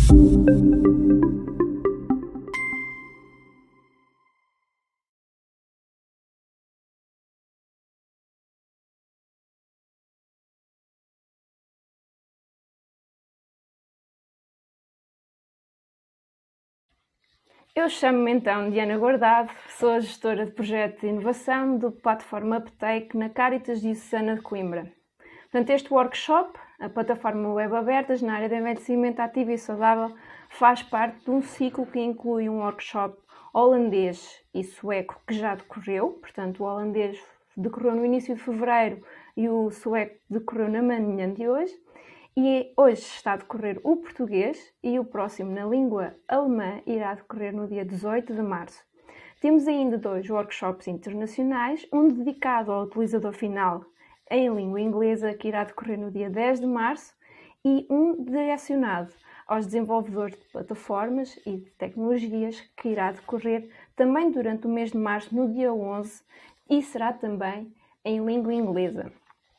Eu chamo-me então Diana Guardado, sou a gestora de projeto de inovação do Plataforma Uptake na Caritas Diocesana de Coimbra. Portanto, este workshop, a plataforma web abertas na área de envelhecimento ativo e saudável, faz parte de um ciclo que inclui um workshop holandês e sueco que já decorreu, portanto o holandês decorreu no início de fevereiro e o sueco decorreu na manhã de hoje. E hoje está a decorrer o português e o próximo na língua alemã irá decorrer no dia 18 de março. Temos ainda 2 workshops internacionais, um dedicado ao utilizador final em língua inglesa, que irá decorrer no dia 10 de março, e um direcionado aos desenvolvedores de plataformas e de tecnologias, que irá decorrer também durante o mês de março, no dia 11, e será também em língua inglesa.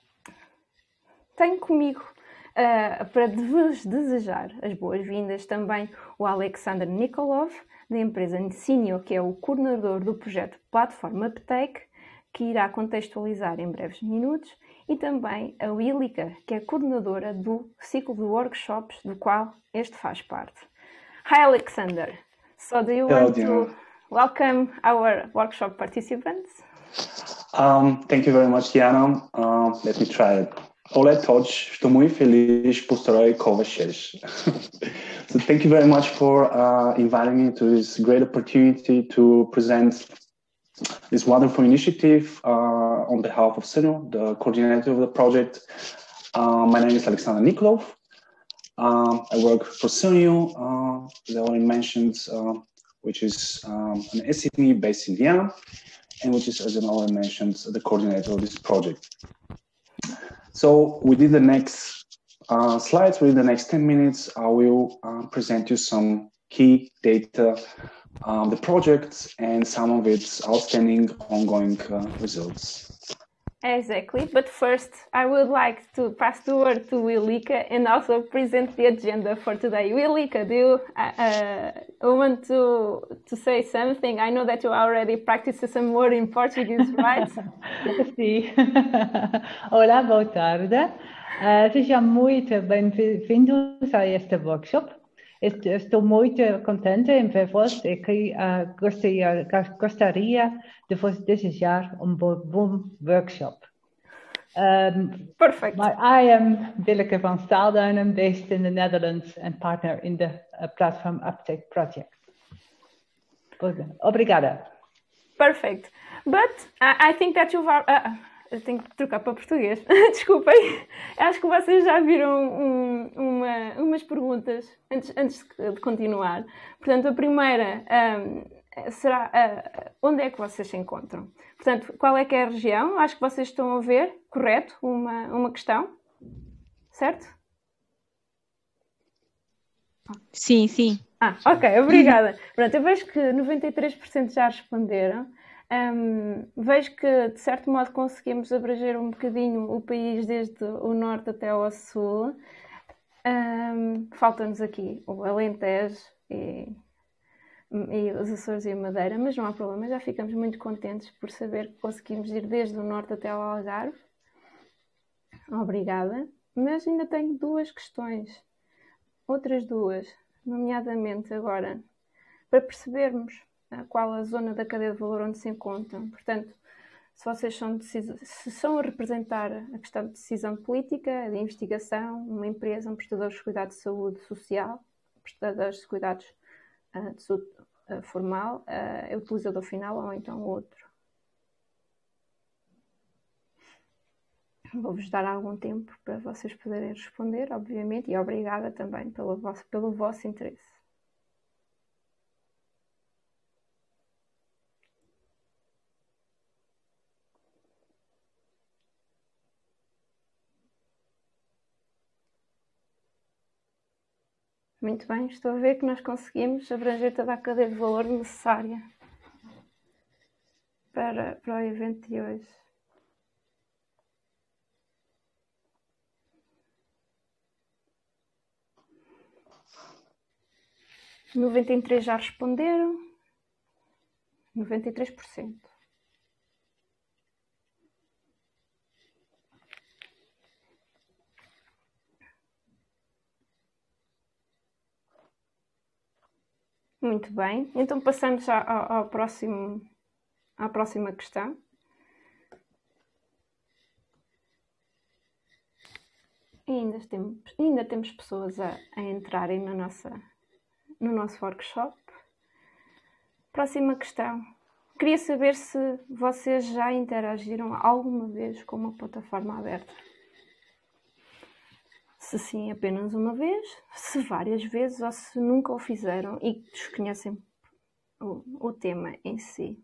Tenho comigo, para vos desejar as boas-vindas, também o Alexander Nikolov, da empresa Nsinio, que é o coordenador do projeto Plataforma Uptake, que irá contextualizar em breves minutos, e também a Wilika, que é coordenadora do ciclo de workshops do qual este faz parte. Hi Alexander, so do you want to welcome our workshop participants? Thank you very much, Diana. Let me try it. Olá a todos, estou muito feliz por estar aí com vocês. So thank you very much for inviting me to this great opportunity to present this wonderful initiative on behalf of Sinu, the coordinator of the project. My name is Alexander Nikolov. I work for Sinu, as I already mentioned, which is an SME based in Vienna, and which is, as I already mentioned, the coordinator of this project. So within the next slides, within the next 10 minutes, I will present you some key data, the project, and some of its outstanding ongoing results. Exactly, but first I would like to pass the word to Wilika and also present the agenda for today. Wilika, do you want to say something? I know that you already practiced some word in Portuguese, right? Sim. Olá, boa tarde. Sejam muito bem-vindos a este workshop. Estou muito contente em ver-vos e que gostaria de vos desejar bom workshop. Perfect. I am Willeke van Staalduinen, based in the Netherlands and partner in the Platform Uptake project. Obrigada. Perfect. But I think that you've... eu tenho que trocar para português. Desculpem. Acho que vocês já viram umas perguntas antes de continuar. Portanto, a primeira será onde é que vocês se encontram? Portanto, qual é que é a região? Acho que vocês estão a ver, correto, uma questão, certo? Sim, sim. Ok, obrigada. Pronto, eu vejo que 93% já responderam. Vejo que, de certo modo, conseguimos abranger um bocadinho o país desde o norte até ao sul. Falta-nos aqui o Alentejo e os Açores e a Madeira, mas não há problema, já ficamos muito contentes por saber que conseguimos ir desde o norte até ao Algarve. Obrigada. Mas ainda tenho 2 questões, outras 2, nomeadamente agora, para percebermos qual a zona da cadeia de valor onde se encontram. Portanto, se vocês são a representar a questão de decisão política, de investigação, uma empresa, um prestador de cuidados de saúde social, prestadores de cuidados de saúde formal, utilizador final ou então outro. Vou-vos dar algum tempo para vocês poderem responder, obviamente, e obrigada também pelo vosso interesse. Muito bem, estou a ver que nós conseguimos abranger toda a cadeia de valor necessária para o evento de hoje. 93 já responderam. 93%. Muito bem. Então passamos à próxima questão. E ainda temos pessoas a entrarem no nosso workshop. Próxima questão. Queria saber se vocês já interagiram alguma vez com uma plataforma aberta. Se sim, apenas uma vez, se várias vezes ou se nunca o fizeram e desconhecem o tema em si.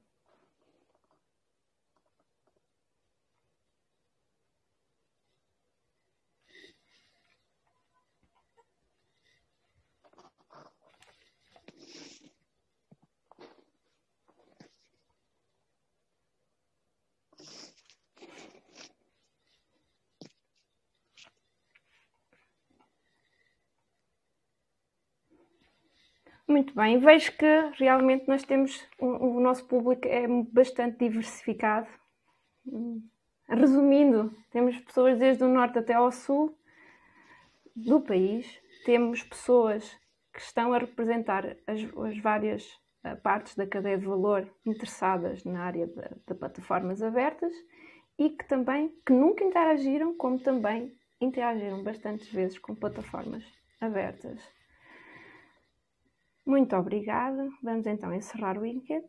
Muito bem, vejo que realmente nós temos, o nosso público é bastante diversificado. Resumindo, temos pessoas desde o norte até ao sul do país, temos pessoas que estão a representar as várias partes da cadeia de valor interessadas na área de plataformas abertas e que nunca interagiram, como também interagiram bastantes vezes com plataformas abertas. Muito obrigada. Vamos então encerrar o enquete.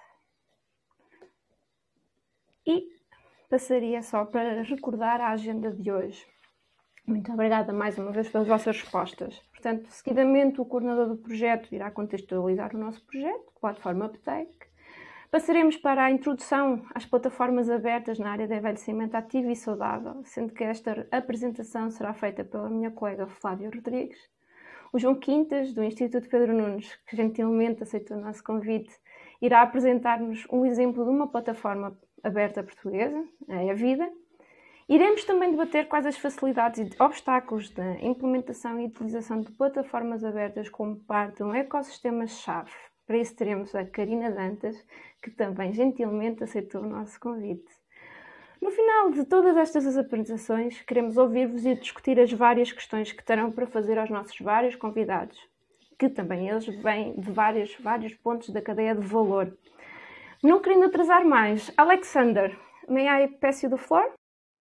E passaria só para recordar a agenda de hoje. Muito obrigada mais uma vez pelas vossas respostas. Portanto, seguidamente o coordenador do projeto irá contextualizar o nosso projeto, Plataforma Uptake. Passaremos para a introdução às plataformas abertas na área de envelhecimento ativo e saudável, sendo que esta apresentação será feita pela minha colega Flávia Rodrigues. O João Quintas, do Instituto Pedro Nunes, que gentilmente aceitou o nosso convite, irá apresentar-nos um exemplo de uma plataforma aberta portuguesa, a Vida. Iremos também debater quais as facilidades e obstáculos da implementação e utilização de plataformas abertas como parte de um ecossistema-chave. Para isso teremos a Karina Dantas, que também gentilmente aceitou o nosso convite. No final de todas estas apresentações, queremos ouvir-vos e discutir as várias questões que terão para fazer aos nossos vários convidados, que também eles vêm de vários pontos da cadeia de valor. Não querendo atrasar mais, Alexander, may I pass you the floor?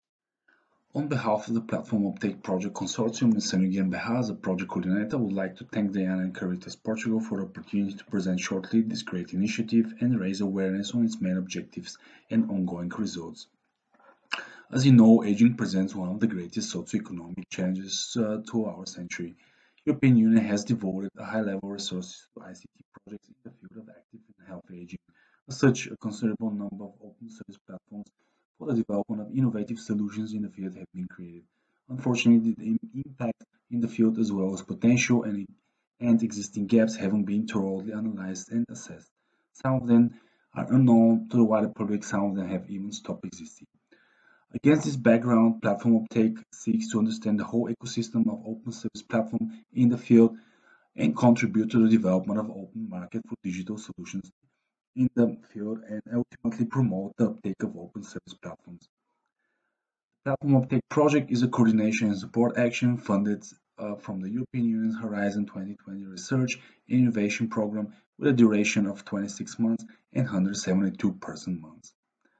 On behalf of the Platform Uptake Project Consortium and Senugi Beha, as a project coordinator, I would like to thank Diana and Caritas Portugal for the opportunity to present shortly this great initiative and raise awareness on its main objectives and ongoing results. As you know, aging presents one of the greatest socioeconomic challenges to our century. The European Union has devoted a high level of resources to ICT projects in the field of active and healthy aging. As such, a considerable number of open source platforms for the development of innovative solutions in the field have been created. Unfortunately, the impact in the field as well as potential and existing gaps haven't been thoroughly analyzed and assessed. Some of them are unknown to the wider public, some of them have even stopped existing. Against this background, Platform Uptake seeks to understand the whole ecosystem of open service platforms in the field and contribute to the development of open market for digital solutions in the field and ultimately promote the uptake of open service platforms. The Platform Uptake project is a coordination and support action funded from the European Union's Horizon 2020 Research and Innovation Program with a duration of 26 months and 172 person months.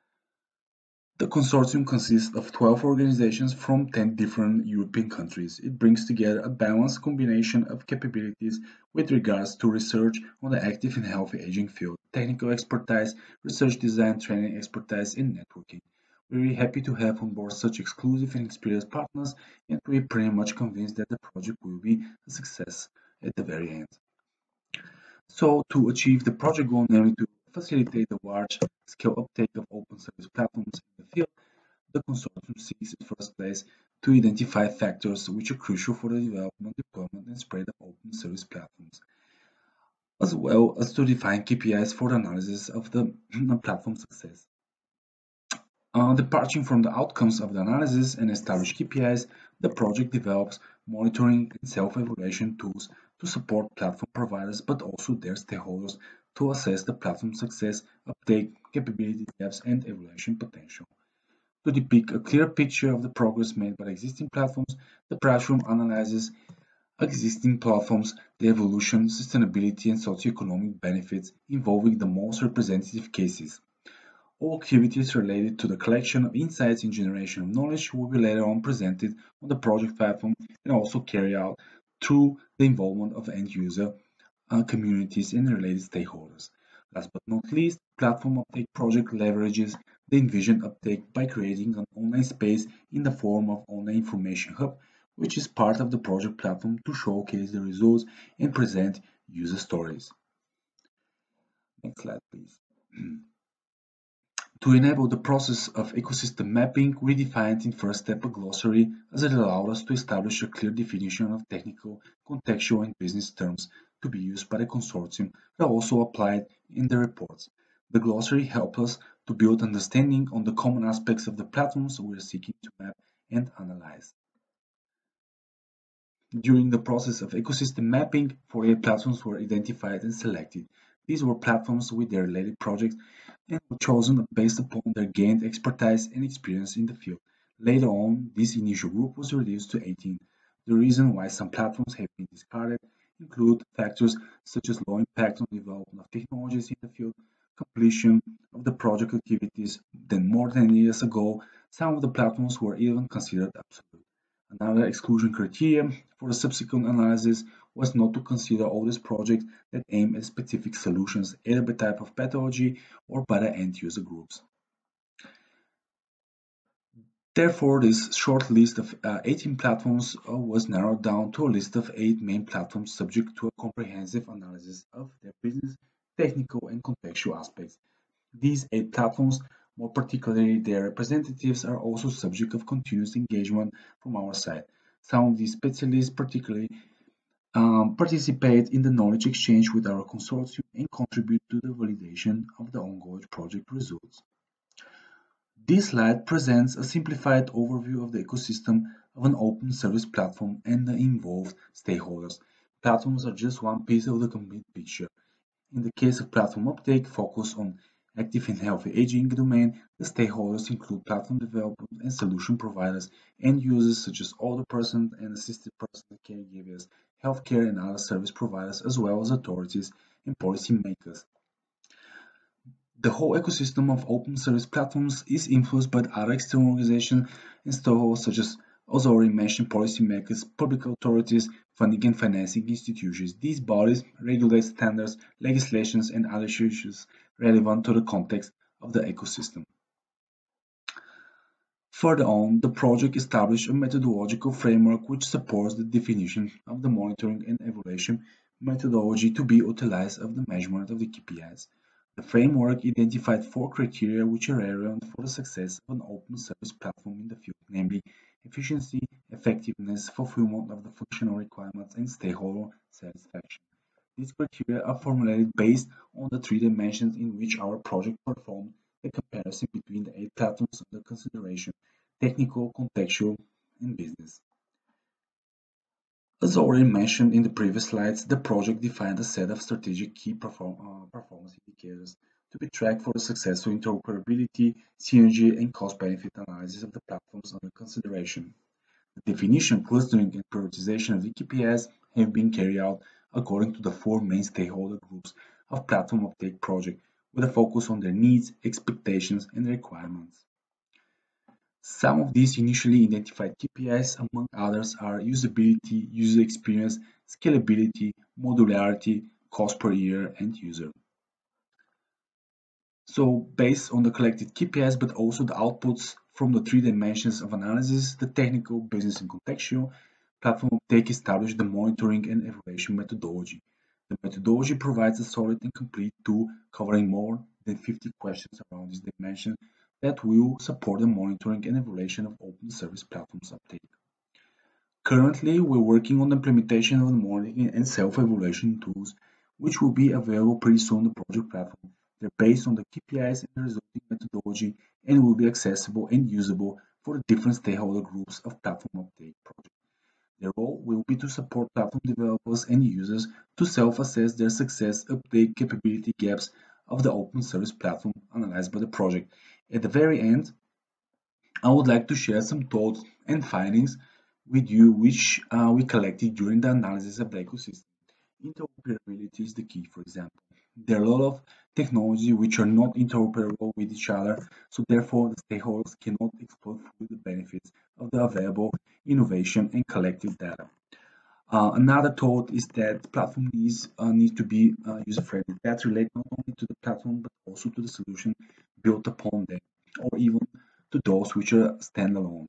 The consortium consists of 12 organizations from 10 different European countries. It brings together a balanced combination of capabilities with regards to research on the active and healthy aging field, technical expertise, research design, training expertise, and networking. We're really happy to have on board such exclusive and experienced partners, and we're pretty much convinced that the project will be a success at the very end. So, to achieve the project goal, namely to facilitate the large-scale uptake of open service platforms in the field, the consortium seeks in first place to identify factors which are crucial for the development, deployment, and spread of open service platforms, as well as to define KPIs for the analysis of the platform success. Departing from the outcomes of the analysis and established KPIs, the project develops monitoring and self-evaluation tools to support platform providers but also their stakeholders to assess the platform success, uptake, capability gaps, and evaluation potential. To depict a clear picture of the progress made by existing platforms, the platform analyzes existing platforms, the evolution, sustainability, and socioeconomic benefits involving the most representative cases. All activities related to the collection of insights and generation of knowledge will be later on presented on the project platform and also carried out through the involvement of end user communities and related stakeholders. Last but not least, Platform Uptake project leverages the envisioned uptake by creating an online space in the form of online information hub, which is part of the project platform to showcase the results and present user stories. Next slide, please. To enable the process of ecosystem mapping, we defined in first step a glossary as it allowed us to establish a clear definition of technical, contextual, and business terms to be used by the consortium that also applied in the reports. The glossary helped us to build understanding on the common aspects of the platforms we are seeking to map and analyze. During the process of ecosystem mapping, 48 platforms were identified and selected. These were platforms with their related projects and were chosen based upon their gained expertise and experience in the field. Later on, this initial group was reduced to 18. The reason why some platforms have been discarded include factors such as low impact on development of technologies in the field, completion of the project activities then more than 10 years ago. Some of the platforms were even considered obsolete. Another exclusion criteria for the subsequent analysis was not to consider all these projects that aim at specific solutions, either by type of pathology or by the end user groups. Therefore, this short list of 18 platforms was narrowed down to a list of 8 main platforms subject to a comprehensive analysis of their business, technical, and contextual aspects. These 8 platforms, more particularly their representatives, are also subject of continuous engagement from our side. Some of these specialists particularly participate in the knowledge exchange with our consortium and contribute to the validation of the ongoing project results. This slide presents a simplified overview of the ecosystem of an open service platform and the involved stakeholders. Platforms are just one piece of the complete picture. In the case of platform uptake, focus on active and healthy aging domain, the stakeholders include platform development and solution providers, end users such as older persons and assisted persons, caregivers, healthcare and other service providers, as well as authorities and policy makers. The whole ecosystem of open service platforms is influenced by other external organizations and stakeholders such as also already mentioned policymakers, public authorities, funding and financing institutions. These bodies regulate standards, legislations, and other issues relevant to the context of the ecosystem. Further on, the project established a methodological framework which supports the definition of the monitoring and evaluation methodology to be utilized of the measurement of the KPIs. The framework identified 4 criteria which are relevant for the success of an open service platform in the field, namely efficiency, effectiveness, fulfillment of the functional requirements, and stakeholder satisfaction. These criteria are formulated based on the 3 dimensions in which our project performed the comparison between the 8 platforms under consideration: technical, contextual, and business. As already mentioned in the previous slides, the project defined a set of strategic key performance indicators to be tracked for the successful interoperability, synergy, and cost-benefit analysis of the platforms under consideration. The definition, clustering, and prioritization of the KPIs have been carried out according to the 4 main stakeholder groups of Platform Uptake project, with a focus on their needs, expectations, and requirements. Some of these initially identified KPIs, among others, are usability, user experience, scalability, modularity, cost per year, and user. So, based on the collected KPIs, but also the outputs from the 3 dimensions of analysis, the technical, business, and contextual, Platform Uptake established the monitoring and evaluation methodology. The methodology provides a solid and complete tool covering more than 50 questions around this dimension that will support the monitoring and evaluation of open service platforms uptake. Currently, we're working on the implementation of the monitoring and self-evaluation tools, which will be available pretty soon on the project platform. They're based on the KPIs and the resulting methodology and will be accessible and usable for the different stakeholder groups of Platform Uptake project. Their role will be to support platform developers and users to self-assess their success, update capability gaps of the open source platform analyzed by the project. At the very end, I would like to share some thoughts and findings with you which we collected during the analysis of the ecosystem. Interoperability is the key, for example. There are a lot of technologies which are not interoperable with each other, so therefore the stakeholders cannot exploit fully the benefits of the available innovation and collective data. Another thought is that platform need to be user-friendly. That relates not only to the platform but also to the solution built upon them, or even to those which are standalone.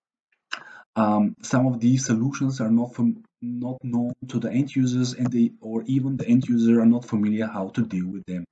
Some of these solutions are not known to the end users, or even the end user are not familiar how to deal with them.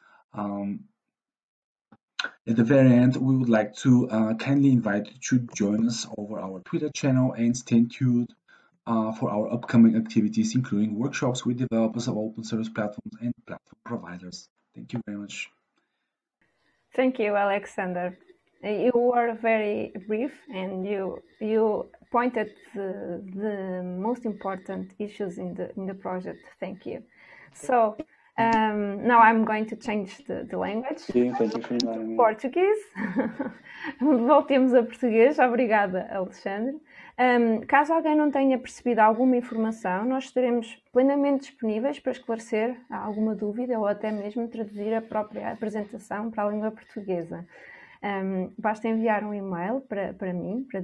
At the very end, we would like to kindly invite you to join us over our Twitter channel and stay tuned for our upcoming activities, including workshops with developers of open source platforms and platform providers. Thank you very much. Thank you, Alexander. You were very brief, and you pointed the most important issues in the project. Thank you. So now I'm going to change the language. Sim, thank you for inviting me. Português. Voltemos a português. Obrigada, Alexandre. Caso alguém não tenha percebido alguma informação, nós estaremos plenamente disponíveis para esclarecer alguma dúvida ou até mesmo traduzir a própria apresentação para a língua portuguesa. Basta enviar um e-mail para mim, para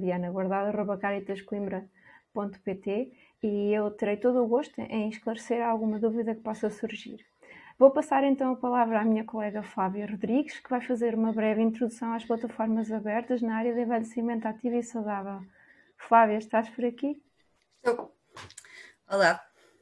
diana@caritascoimbra.pt, e eu terei todo o gosto em esclarecer alguma dúvida que possa surgir. Vou passar então a palavra à minha colega Flávia Rodrigues, que vai fazer uma breve introdução às plataformas abertas na área de envelhecimento ativo e saudável. Flávia, estás por aqui? Estou. Olá.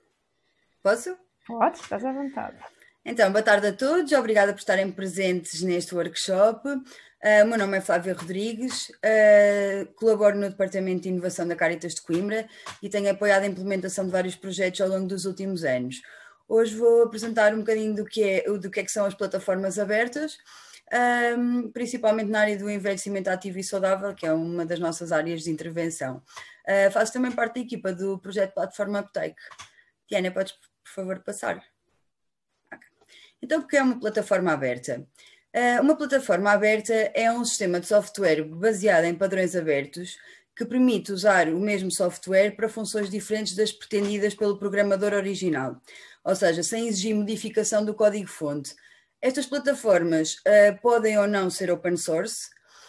Posso? Podes, estás à vontade. Então, boa tarde a todos, obrigada por estarem presentes neste workshop. O meu nome é Flávia Rodrigues, colaboro no Departamento de Inovação da Caritas de Coimbra e tenho apoiado a implementação de vários projetos ao longo dos últimos anos. Hoje vou apresentar um bocadinho do que é que são as plataformas abertas, principalmente na área do envelhecimento ativo e saudável, que é uma das nossas áreas de intervenção. Faço também parte da equipa do projeto Plataforma Uptake. Diana, podes, por favor, passar? Okay. Então, o que é uma plataforma aberta? Uma plataforma aberta é um sistema de software baseado em padrões abertos que permite usar o mesmo software para funções diferentes das pretendidas pelo programador original, ou seja, sem exigir modificação do código-fonte. Estas plataformas podem ou não ser open source,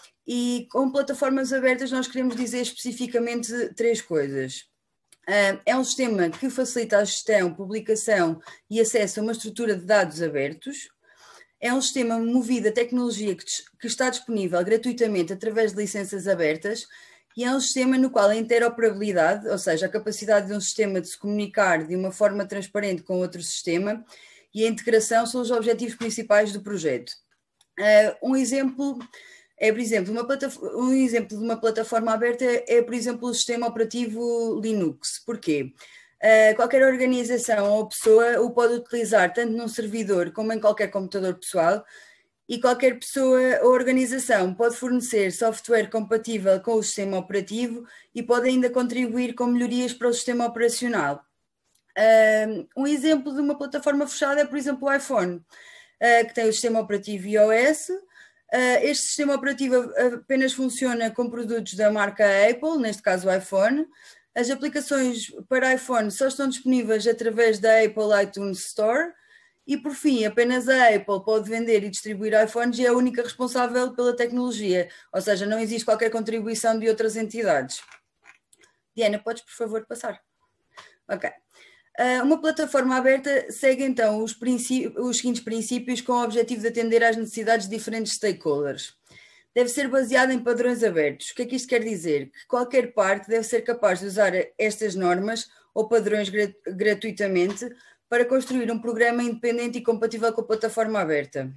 e com plataformas abertas nós queremos dizer especificamente três coisas. É um sistema que facilita a gestão, publicação e acesso a uma estrutura de dados abertos. É um sistema movido a tecnologia que está disponível gratuitamente através de licenças abertas, e é um sistema no qual a interoperabilidade, ou seja, a capacidade de um sistema de se comunicar de uma forma transparente com outro sistema, e a integração são os objetivos principais do projeto. Um exemplo é, por exemplo, de uma plataforma aberta é, por exemplo, o sistema operativo Linux. Porquê? Qualquer organização ou pessoa o pode utilizar tanto num servidor como em qualquer computador pessoal, e qualquer pessoa ou organização pode fornecer software compatível com o sistema operativo e pode ainda contribuir com melhorias para o sistema operacional. Um exemplo de uma plataforma fechada é, por exemplo, o iPhone, que tem o sistema operativo iOS. Este sistema operativo apenas funciona com produtos da marca Apple, neste caso o iPhone. As aplicações para iPhone só estão disponíveis através da Apple iTunes Store. E, por fim, apenas a Apple pode vender e distribuir iPhones e é a única responsável pela tecnologia, ou seja, não existe qualquer contribuição de outras entidades. Diana, podes, por favor, passar? Ok. Uma plataforma aberta segue, então, os seguintes princípios com o objetivo de atender às necessidades de diferentes stakeholders. Deve ser baseada em padrões abertos. O que é que isto quer dizer? Que qualquer parte deve ser capaz de usar estas normas ou padrões gratuitamente para construir um programa independente e compatível com a plataforma aberta.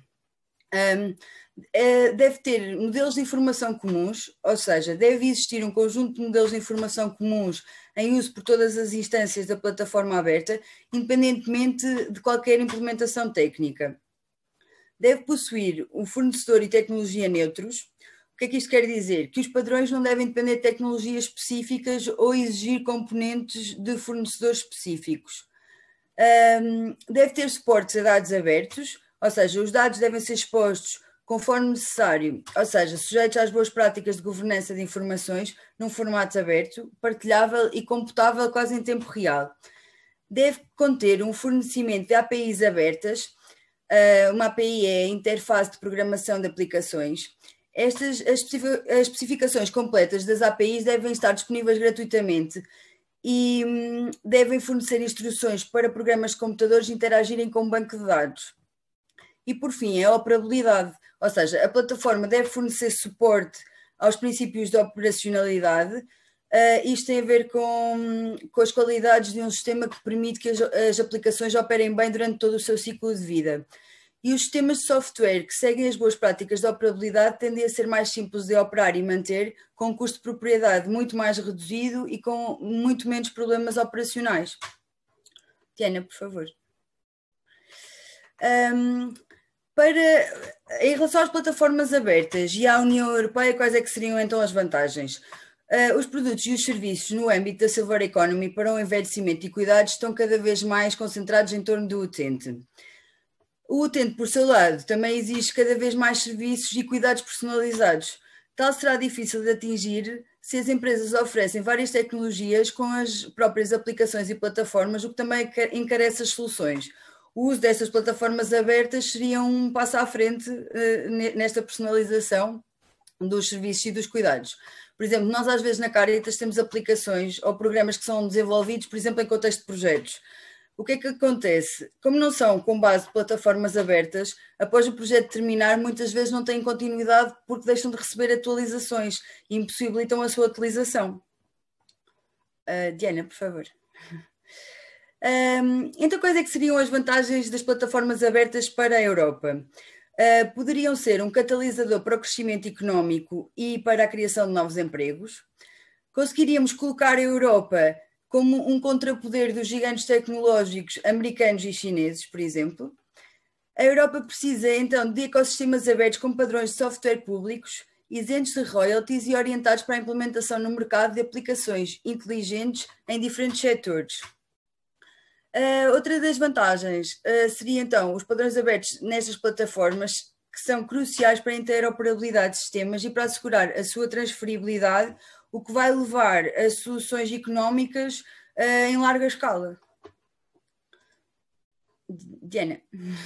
Deve ter modelos de informação comuns, ou seja, deve existir um conjunto de modelos de informação comuns em uso por todas as instâncias da plataforma aberta, independentemente de qualquer implementação técnica. Deve possuir um fornecedor e tecnologia neutros. O que é que isto quer dizer? Que os padrões não devem depender de tecnologias específicas ou exigir componentes de fornecedores específicos. Deve ter suporte a dados abertos, ou seja, os dados devem ser expostos conforme necessário, ou seja, sujeitos às boas práticas de governança de informações num formato aberto, partilhável e computável quase em tempo real. Deve conter um fornecimento de APIs abertas. Uma API é a interface de programação de aplicações. As especificações completas das APIs devem estar disponíveis gratuitamente e devem fornecer instruções para programas de computadores interagirem com um banco de dados. E, por fim, a operabilidade, ou seja, a plataforma deve fornecer suporte aos princípios de operacionalidade. Isto tem a ver com as qualidades de um sistema que permite que as aplicações operem bem durante todo o seu ciclo de vida. E os sistemas de software que seguem as boas práticas de operabilidade tendem a ser mais simples de operar e manter, com um custo de propriedade muito mais reduzido e com muito menos problemas operacionais. Diana, por favor. Em relação às plataformas abertas e à União Europeia, quais é que seriam então as vantagens? Os produtos e os serviços no âmbito da Silver Economy para o envelhecimento e cuidados estão cada vez mais concentrados em torno do utente. O utente, por seu lado, também exige cada vez mais serviços e cuidados personalizados. Tal será difícil de atingir se as empresas oferecem várias tecnologias com as próprias aplicações e plataformas, o que também encarece as soluções. O uso destas plataformas abertas seria um passo à frente nesta personalização dos serviços e dos cuidados. Por exemplo, nós às vezes na Caritas temos aplicações ou programas que são desenvolvidos, por exemplo, em contexto de projetos. O que é que acontece? Como não são com base de plataformas abertas, após o projeto terminar, muitas vezes não têm continuidade porque deixam de receber atualizações e impossibilitam a sua utilização. Diana, por favor. Então, quais é que seriam as vantagens das plataformas abertas para a Europa? Poderiam ser um catalisador para o crescimento económico e para a criação de novos empregos. Conseguiríamos colocar a Europa como um contrapoder dos gigantes tecnológicos americanos e chineses, por exemplo. A Europa precisa, então, de ecossistemas abertos com padrões de software públicos, isentos de royalties e orientados para a implementação no mercado de aplicações inteligentes em diferentes setores. Outra das vantagens seria, então, os padrões abertos nestas plataformas, que são cruciais para a interoperabilidade de sistemas e para assegurar a sua transferibilidade, o que vai levar a soluções económicas em larga escala. Diana.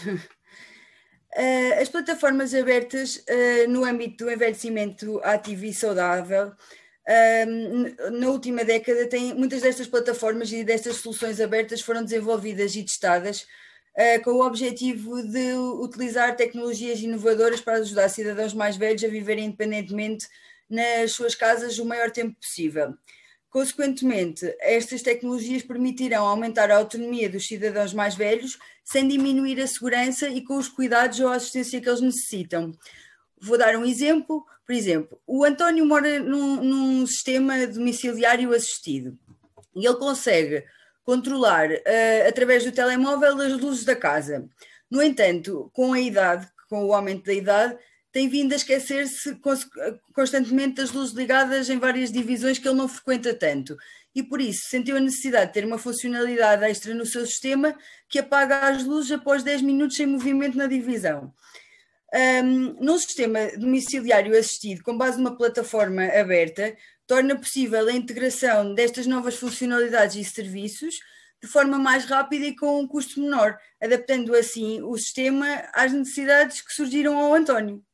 As plataformas abertas no âmbito do envelhecimento ativo e saudável, na última década, muitas destas plataformas e destas soluções abertas foram desenvolvidas e testadas com o objetivo de utilizar tecnologias inovadoras para ajudar cidadãos mais velhos a viverem independentemente nas suas casas o maior tempo possível. Consequentemente, estas tecnologias permitirão aumentar a autonomia dos cidadãos mais velhos sem diminuir a segurança e com os cuidados ou a assistência que eles necessitam. Vou dar um exemplo. Por exemplo, o António mora num sistema domiciliário assistido e ele consegue controlar, através do telemóvel, as luzes da casa. No entanto, com a idade, com o aumento da idade, tem vindo a esquecer-se constantemente das luzes ligadas em várias divisões que ele não frequenta tanto. E por isso sentiu a necessidade de ter uma funcionalidade extra no seu sistema que apaga as luzes após 10 minutos sem movimento na divisão. Num sistema domiciliário assistido com base numa plataforma aberta, torna possível a integração destas novas funcionalidades e serviços de forma mais rápida e com um custo menor, adaptando assim o sistema às necessidades que surgiram ao António.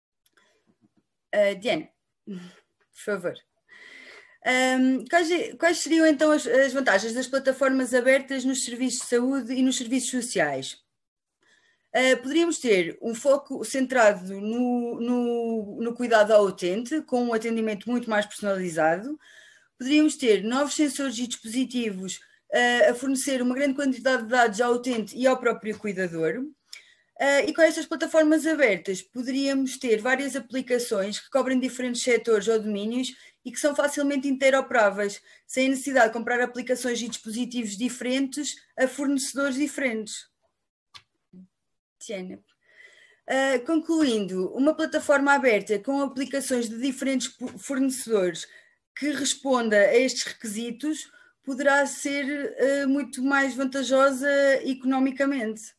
Diana, por favor. Quais seriam então as vantagens das plataformas abertas nos serviços de saúde e nos serviços sociais? Poderíamos ter um foco centrado no cuidado ao utente, com um atendimento muito mais personalizado. Poderíamos ter novos sensores e dispositivos a fornecer uma grande quantidade de dados ao utente e ao próprio cuidador. E com estas plataformas abertas poderíamos ter várias aplicações que cobrem diferentes setores ou domínios e que são facilmente interoperáveis, sem a necessidade de comprar aplicações e dispositivos diferentes a fornecedores diferentes. Diana. Concluindo, uma plataforma aberta com aplicações de diferentes fornecedores que responda a estes requisitos poderá ser muito mais vantajosa economicamente.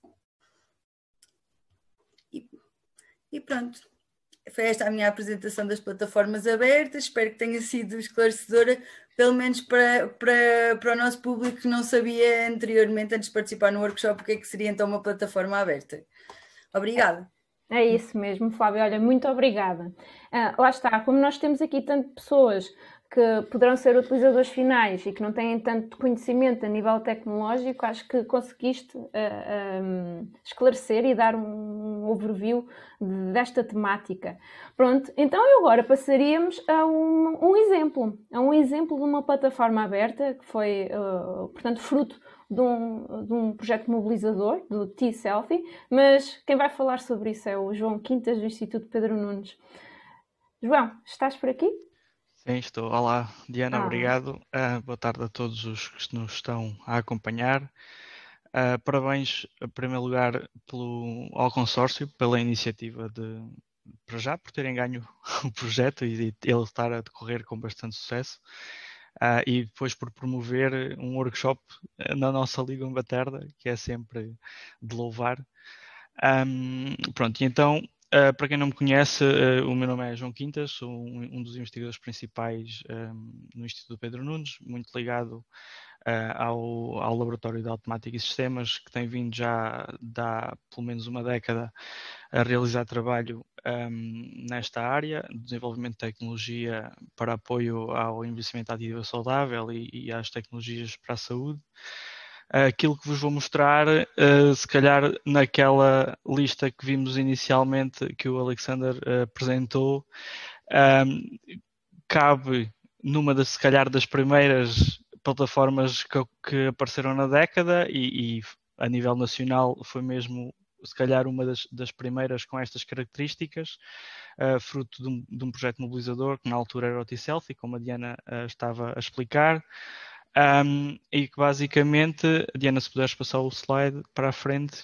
E pronto, foi esta a minha apresentação das plataformas abertas. Espero que tenha sido esclarecedora, pelo menos para o nosso público que não sabia anteriormente, antes de participar no workshop, o que é que seria então uma plataforma aberta. Obrigada. É isso mesmo, Flávia. Olha, muito obrigada. Lá está, como nós temos aqui tantas pessoas que poderão ser utilizadores finais e que não têm tanto conhecimento a nível tecnológico, acho que conseguiste esclarecer e dar um overview desta temática. Pronto, então agora passaríamos a um exemplo de uma plataforma aberta que foi, portanto, fruto de um projeto mobilizador, do T-Selfie, mas quem vai falar sobre isso é o João Quintas, do Instituto Pedro Nunes. João, estás por aqui? Sim, estou. Olá, Diana, obrigado. Boa tarde a todos os que nos estão a acompanhar. Parabéns, em primeiro lugar, ao consórcio, pela iniciativa para já, por terem ganho o projeto e ele estar a decorrer com bastante sucesso. E depois por promover um workshop na nossa Liga Umbaterda, que é sempre de louvar. Pronto, e então, para quem não me conhece, o meu nome é João Quintas, sou um dos investigadores principais no Instituto Pedro Nunes, muito ligado ao Laboratório de Automática e Sistemas, que tem vindo já há pelo menos uma década a realizar trabalho nesta área, desenvolvimento de tecnologia para apoio ao envelhecimento ativo e saudável e às tecnologias para a saúde. Aquilo que vos vou mostrar, se calhar naquela lista que vimos inicialmente, que o Alexander apresentou, cabe numa se calhar das primeiras plataformas que apareceram na década e a nível nacional foi mesmo se calhar uma das primeiras com estas características, fruto de um projeto mobilizador que na altura era o T-Selfie, como a Diana estava a explicar. E que basicamente, Diana, se puderes passar o slide para a frente,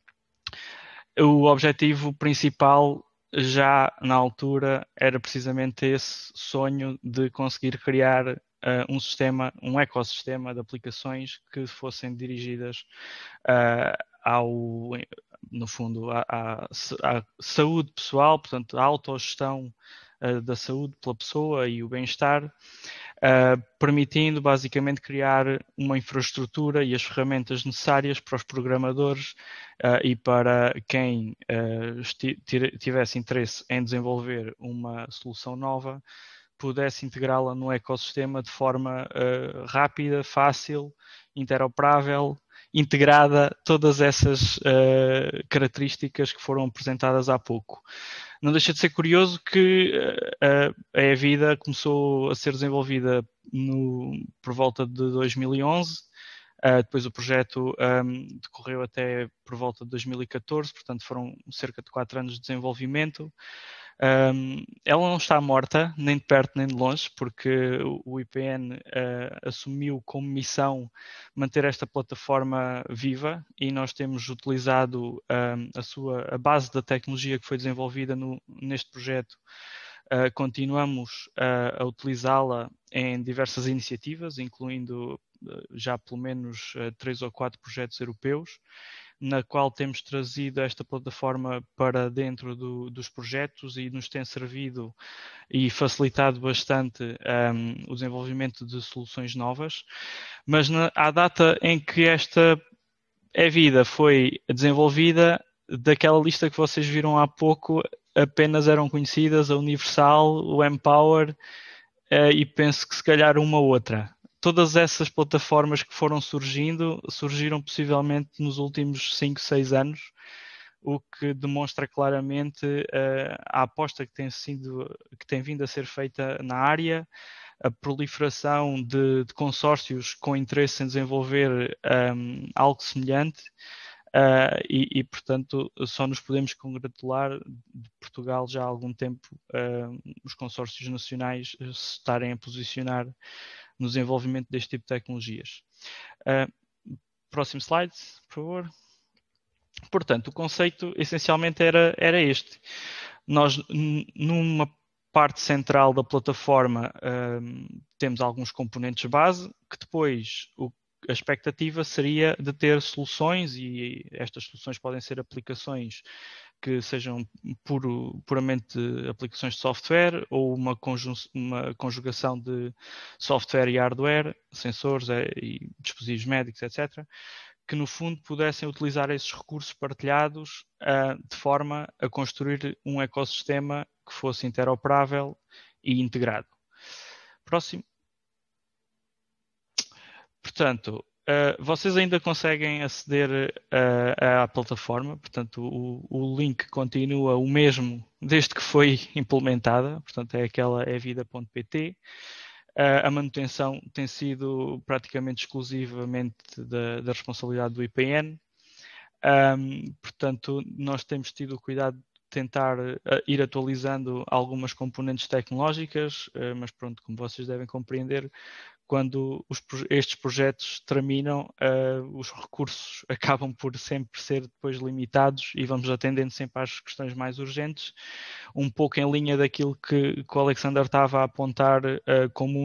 o objetivo principal já na altura era precisamente esse sonho de conseguir criar um ecossistema de aplicações que fossem dirigidas no fundo, à saúde pessoal, portanto, a autogestão da saúde pela pessoa e o bem-estar, permitindo basicamente criar uma infraestrutura e as ferramentas necessárias para os programadores e para quem tivesse interesse em desenvolver uma solução nova, pudesse integrá-la no ecossistema de forma rápida, fácil, interoperável, integrada, todas essas características que foram apresentadas há pouco. Não deixa de ser curioso que a eVida começou a ser desenvolvida por volta de 2011, depois o projeto decorreu até por volta de 2014, portanto foram cerca de 4 anos de desenvolvimento. Ela não está morta, nem de perto nem de longe, porque o IPN assumiu como missão manter esta plataforma viva e nós temos utilizado a base da tecnologia que foi desenvolvida neste projeto. Continuamos a utilizá-la em diversas iniciativas, incluindo já pelo menos 3 ou 4 projetos europeus, na qual temos trazido esta plataforma para dentro dos projetos e nos tem servido e facilitado bastante o desenvolvimento de soluções novas. Mas à data em que esta eVida foi desenvolvida, daquela lista que vocês viram há pouco, apenas eram conhecidas a Universal, o Empower e penso que se calhar uma outra. Todas essas plataformas que foram surgiram possivelmente nos últimos 5, 6 anos, o que demonstra claramente a aposta que tem vindo a ser feita na área, a proliferação de consórcios com interesse em desenvolver algo semelhante e, portanto, só nos podemos congratular de Portugal já há algum tempo os consórcios nacionais se estarem a posicionar no desenvolvimento deste tipo de tecnologias. Próximo slide, por favor. Portanto, o conceito essencialmente era este. Nós, numa parte central da plataforma, temos alguns componentes base, que depois a expectativa seria de ter soluções, e estas soluções podem ser aplicações que sejam puramente aplicações de software, ou uma conjugação de software e hardware, sensores e dispositivos médicos, etc., que no fundo pudessem utilizar esses recursos partilhados de forma a construir um ecossistema que fosse interoperável e integrado. Próximo. Portanto, vocês ainda conseguem aceder à plataforma, portanto o link continua o mesmo desde que foi implementada, portanto é vida.pt. A manutenção tem sido praticamente exclusivamente da responsabilidade do IPN. Portanto, nós temos tido o cuidado de tentar ir atualizando algumas componentes tecnológicas, mas pronto, como vocês devem compreender, quando estes projetos terminam, os recursos acabam por sempre ser depois limitados e vamos atendendo sempre às questões mais urgentes, um pouco em linha daquilo que o Alexander estava a apontar como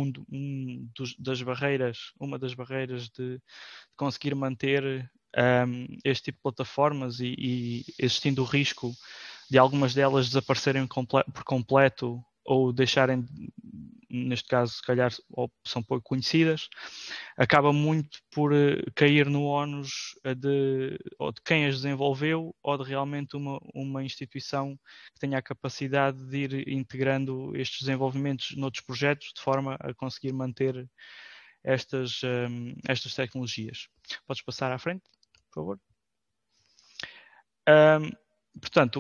uma das barreiras de conseguir manter este tipo de plataformas e existindo o risco de algumas delas desaparecerem por completo ou deixarem, neste caso, se calhar, ou são pouco conhecidas, acaba muito por cair no ónus ou de quem as desenvolveu ou de realmente uma instituição que tenha a capacidade de ir integrando estes desenvolvimentos noutros projetos de forma a conseguir manter estas tecnologias. Podes passar à frente, por favor? Portanto,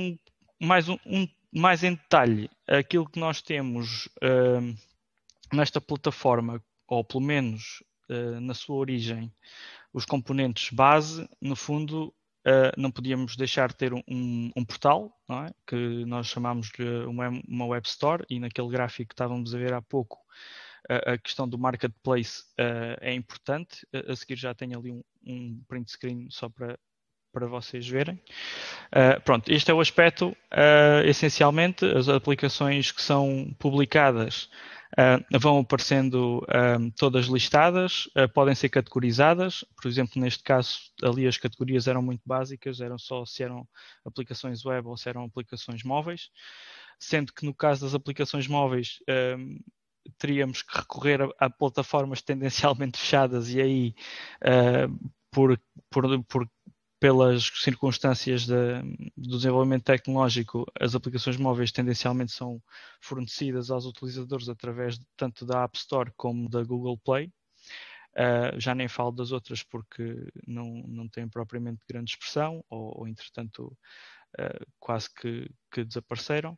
mais em detalhe, aquilo que nós temos nesta plataforma, ou pelo menos na sua origem, os componentes base, no fundo, não podíamos deixar de ter um portal, não é? Que nós chamamos de uma web store, e naquele gráfico que estávamos a ver há pouco, a questão do marketplace é importante. A seguir já tenho ali um print screen só para vocês verem. Pronto, este é o aspecto, essencialmente, as aplicações que são publicadas vão aparecendo todas listadas, podem ser categorizadas. Por exemplo, neste caso, ali as categorias eram muito básicas, eram só se eram aplicações web ou se eram aplicações móveis, sendo que no caso das aplicações móveis teríamos que recorrer a plataformas tendencialmente fechadas, e aí pelas circunstâncias do desenvolvimento tecnológico, as aplicações móveis tendencialmente são fornecidas aos utilizadores através tanto da App Store como da Google Play. Já nem falo das outras porque não têm propriamente grande expressão ou entretanto, quase que desapareceram.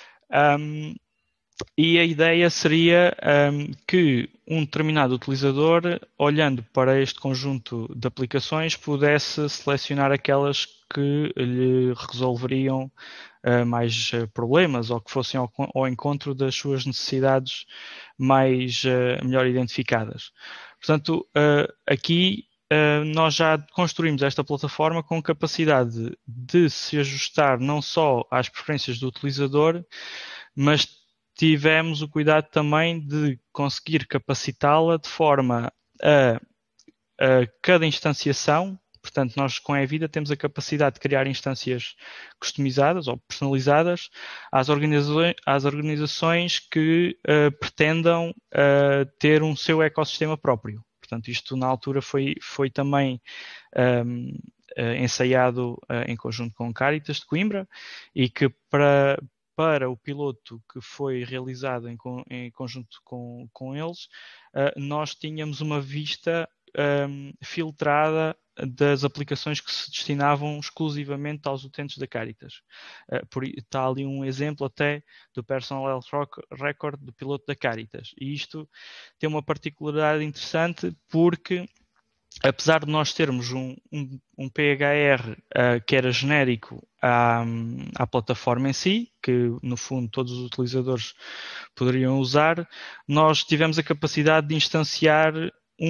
E a ideia seria que um determinado utilizador, olhando para este conjunto de aplicações, pudesse selecionar aquelas que lhe resolveriam mais problemas ou que fossem ao encontro das suas necessidades melhor identificadas. Portanto, aqui nós já construímos esta plataforma com capacidade de se ajustar não só às preferências do utilizador, mas tivemos o cuidado também de conseguir capacitá-la de forma a cada instanciação. Portanto, nós com a eVida temos a capacidade de criar instâncias customizadas ou personalizadas às organizações que pretendam ter um seu ecossistema próprio. Portanto, isto na altura foi também ensaiado em conjunto com Caritas de Coimbra, e que para o piloto que foi realizado em conjunto com eles, nós tínhamos uma vista filtrada das aplicações que se destinavam exclusivamente aos utentes da Caritas. Está ali um exemplo até do Personal Health Record do piloto da Caritas. E isto tem uma particularidade interessante porque, apesar de nós termos um PHR que era genérico à plataforma em si, que no fundo todos os utilizadores poderiam usar, nós tivemos a capacidade de instanciar um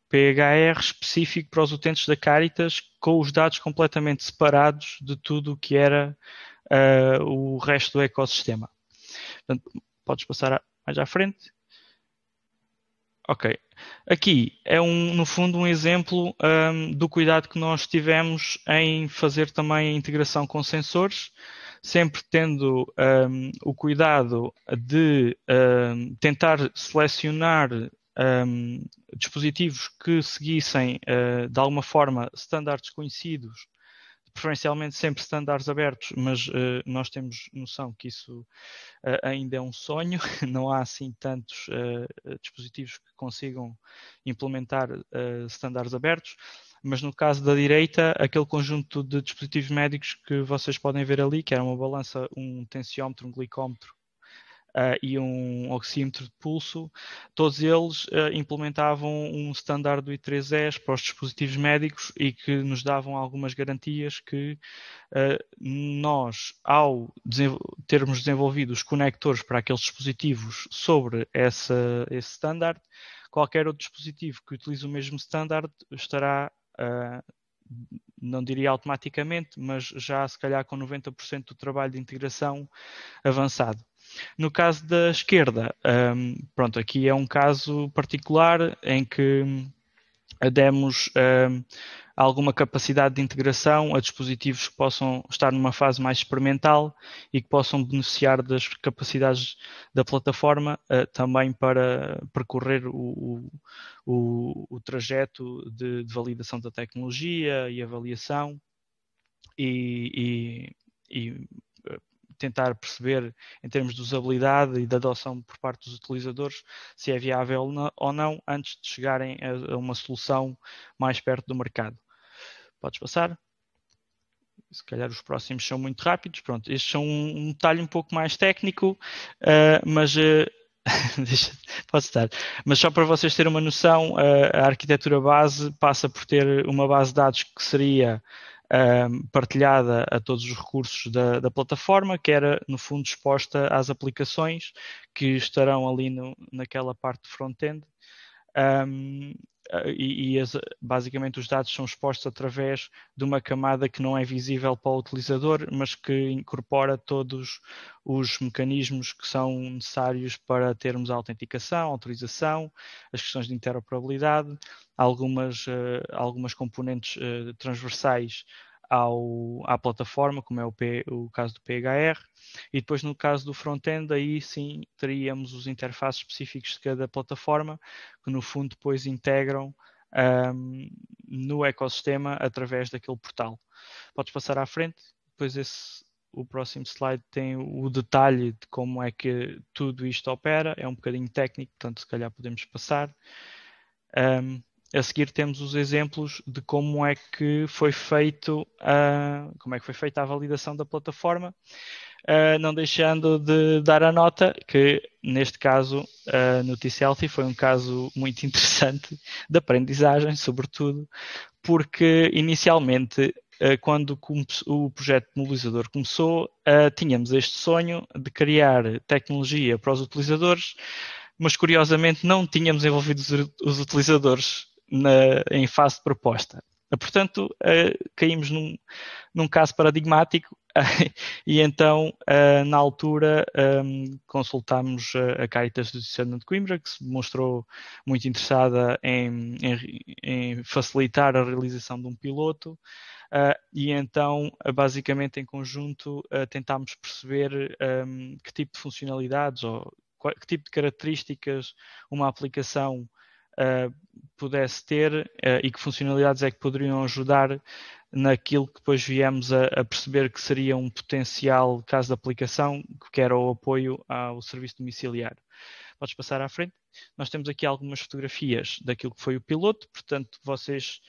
PHR específico para os utentes da Caritas, com os dados completamente separados de tudo o que era o resto do ecossistema. Portanto, podes passar mais à frente. Ok. Aqui é, no fundo, um exemplo do cuidado que nós tivemos em fazer também a integração com sensores, sempre tendo o cuidado de tentar selecionar dispositivos que seguissem, de alguma forma, estándares conhecidos, preferencialmente sempre estándares abertos, mas nós temos noção que isso ainda é um sonho, não há assim tantos dispositivos que consigam implementar estándares abertos, mas no caso da direita, aquele conjunto de dispositivos médicos que vocês podem ver ali, que era uma balança, um tensiómetro, um glicómetro e um oxímetro de pulso, todos eles implementavam um standard do I3S para os dispositivos médicos e que nos davam algumas garantias que nós, ao termos desenvolvido os conectores para aqueles dispositivos sobre esse standard, qualquer outro dispositivo que utilize o mesmo standard estará, não diria automaticamente, mas já se calhar com 90% do trabalho de integração avançado. No caso da esquerda, pronto, aqui é um caso particular em que demos alguma capacidade de integração a dispositivos que possam estar numa fase mais experimental e que possam beneficiar das capacidades da plataforma também para percorrer o trajeto de validação da tecnologia e avaliação e tentar perceber, em termos de usabilidade e de adoção por parte dos utilizadores, se é viável ou não, antes de chegarem a uma solução mais perto do mercado. Podes passar? Se calhar os próximos são muito rápidos. Pronto, estes são um detalhe um pouco mais técnico, mas posso estar. Mas só para vocês terem uma noção, a arquitetura base passa por ter uma base de dados que seria partilhada a todos os recursos da plataforma, que era, no fundo, exposta às aplicações que estarão ali naquela parte de front-end. Basicamente os dados são expostos através de uma camada que não é visível para o utilizador, mas que incorpora todos os mecanismos que são necessários para termos a autenticação, a autorização, as questões de interoperabilidade, algumas componentes transversais à plataforma, como é o caso do PHR, e depois no caso do front-end, aí sim teríamos os interfaces específicos de cada plataforma, que no fundo depois integram no ecossistema através daquele portal. Podes passar à frente, depois o próximo slide tem o detalhe de como é que tudo isto opera, é um bocadinho técnico, portanto se calhar podemos passar. A seguir temos os exemplos de como é que foi feita a validação da plataforma, não deixando de dar a nota que, neste caso, a Noticealty foi um caso muito interessante de aprendizagem, sobretudo, porque inicialmente, quando o projeto mobilizador começou, tínhamos este sonho de criar tecnologia para os utilizadores, mas curiosamente não tínhamos envolvido os utilizadores em fase de proposta. Portanto, caímos num caso paradigmático e então, na altura, consultámos a Caritas do Diocesano de Coimbra, que se mostrou muito interessada em facilitar a realização de um piloto, e então, basicamente, em conjunto, tentámos perceber que tipo de funcionalidades ou que tipo de características uma aplicação pudesse ter e que funcionalidades é que poderiam ajudar naquilo que depois viemos a perceber que seria um potencial caso de aplicação, que era o apoio ao serviço domiciliário. Podes passar à frente. Nós temos aqui algumas fotografias daquilo que foi o piloto, portanto, vocês,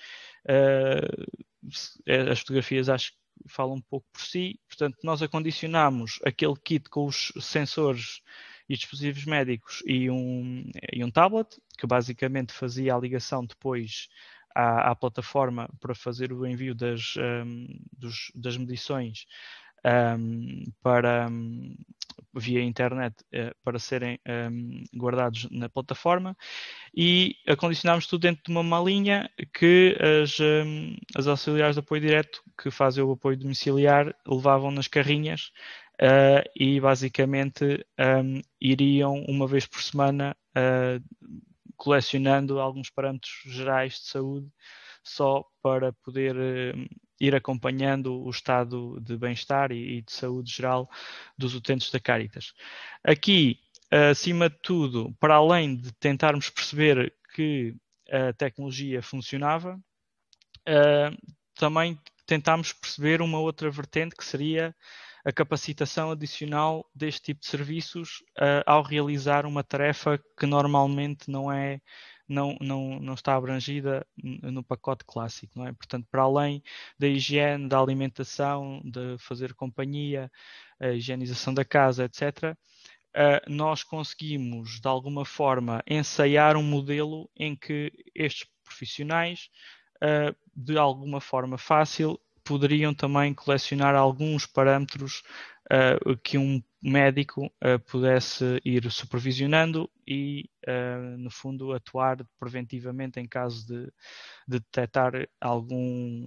as fotografias acho que falam um pouco por si. Portanto, nós acondicionámos aquele kit com os sensores e dispositivos médicos e um tablet, que basicamente fazia a ligação depois à plataforma para fazer o envio das medições via internet para serem guardados na plataforma, e acondicionámos tudo dentro de uma malinha que as auxiliares de apoio direto que fazem o apoio domiciliar levavam nas carrinhas e basicamente iriam uma vez por semana colecionando alguns parâmetros gerais de saúde só para poder ir acompanhando o estado de bem-estar e de saúde geral dos utentes da Caritas. Aqui, acima de tudo, para além de tentarmos perceber que a tecnologia funcionava, também tentámos perceber uma outra vertente que seria a capacitação adicional deste tipo de serviços ao realizar uma tarefa que normalmente não está abrangida no pacote clássico, não é? Portanto, para além da higiene, da alimentação, de fazer companhia, a higienização da casa, etc., nós conseguimos, de alguma forma, ensaiar um modelo em que estes profissionais, de alguma forma fácil, poderiam também colecionar alguns parâmetros que um médico pudesse ir supervisionando e, no fundo, atuar preventivamente em caso de detectar algum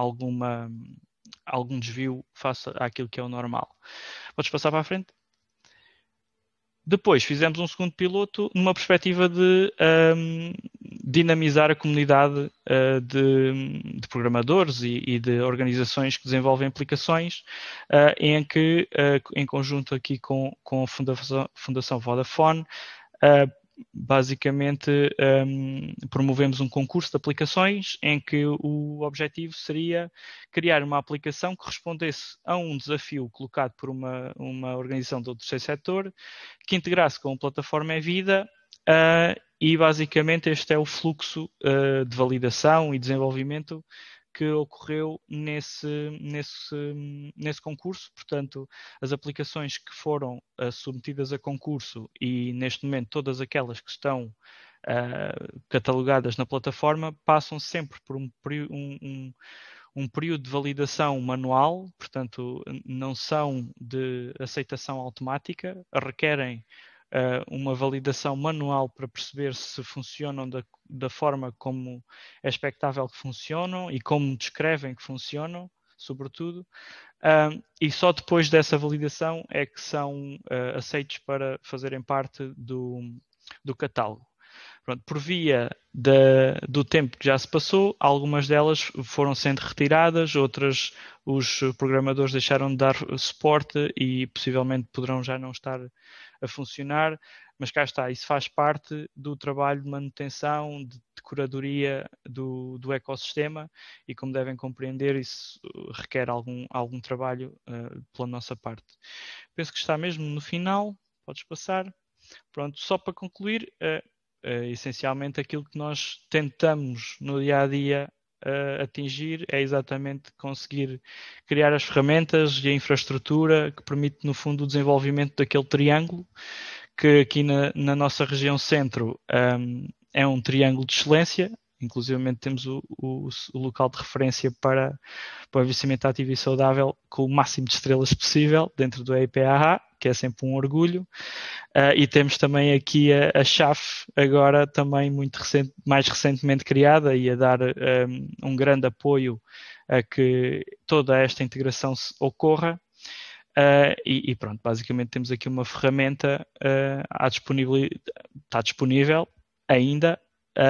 desvio face àquilo que é o normal. Podes passar para a frente? Depois fizemos um segundo piloto numa perspectiva de dinamizar a comunidade de programadores e de organizações que desenvolvem aplicações, em que, em conjunto aqui com a Fundação Vodafone, basicamente promovemos um concurso de aplicações em que o objetivo seria criar uma aplicação que respondesse a um desafio colocado por uma organização do terceiro setor, que integrasse com a plataforma Evida, e basicamente este é o fluxo de validação e desenvolvimento que ocorreu nesse concurso. Portanto, as aplicações que foram submetidas a concurso e neste momento todas aquelas que estão catalogadas na plataforma passam sempre por um período de validação manual, portanto não são de aceitação automática, requerem uma validação manual para perceber se funcionam da forma como é expectável que funcionam e como descrevem que funcionam, sobretudo, e só depois dessa validação é que são aceitos para fazerem parte do catálogo. Pronto, por via do tempo que já se passou, algumas delas foram sendo retiradas, outras os programadores deixaram de dar suporte e possivelmente poderão já não estar a funcionar, mas cá está, isso faz parte do trabalho de manutenção, de curadoria do ecossistema e, como devem compreender, isso requer algum trabalho pela nossa parte. Penso que está mesmo no final, podes passar. Pronto, só para concluir, essencialmente aquilo que nós tentamos no dia-a-dia atingir é exatamente conseguir criar as ferramentas e a infraestrutura que permite, no fundo, o desenvolvimento daquele triângulo, que aqui na nossa região centro é um triângulo de excelência. Inclusive temos o local de referência para o envelhecimento ativo e saudável com o máximo de estrelas possível dentro do EIPAH, que é sempre um orgulho. E temos também aqui a CHAF, agora também mais recentemente criada e a dar um grande apoio a que toda esta integração ocorra. E pronto, basicamente temos aqui uma ferramenta está disponível ainda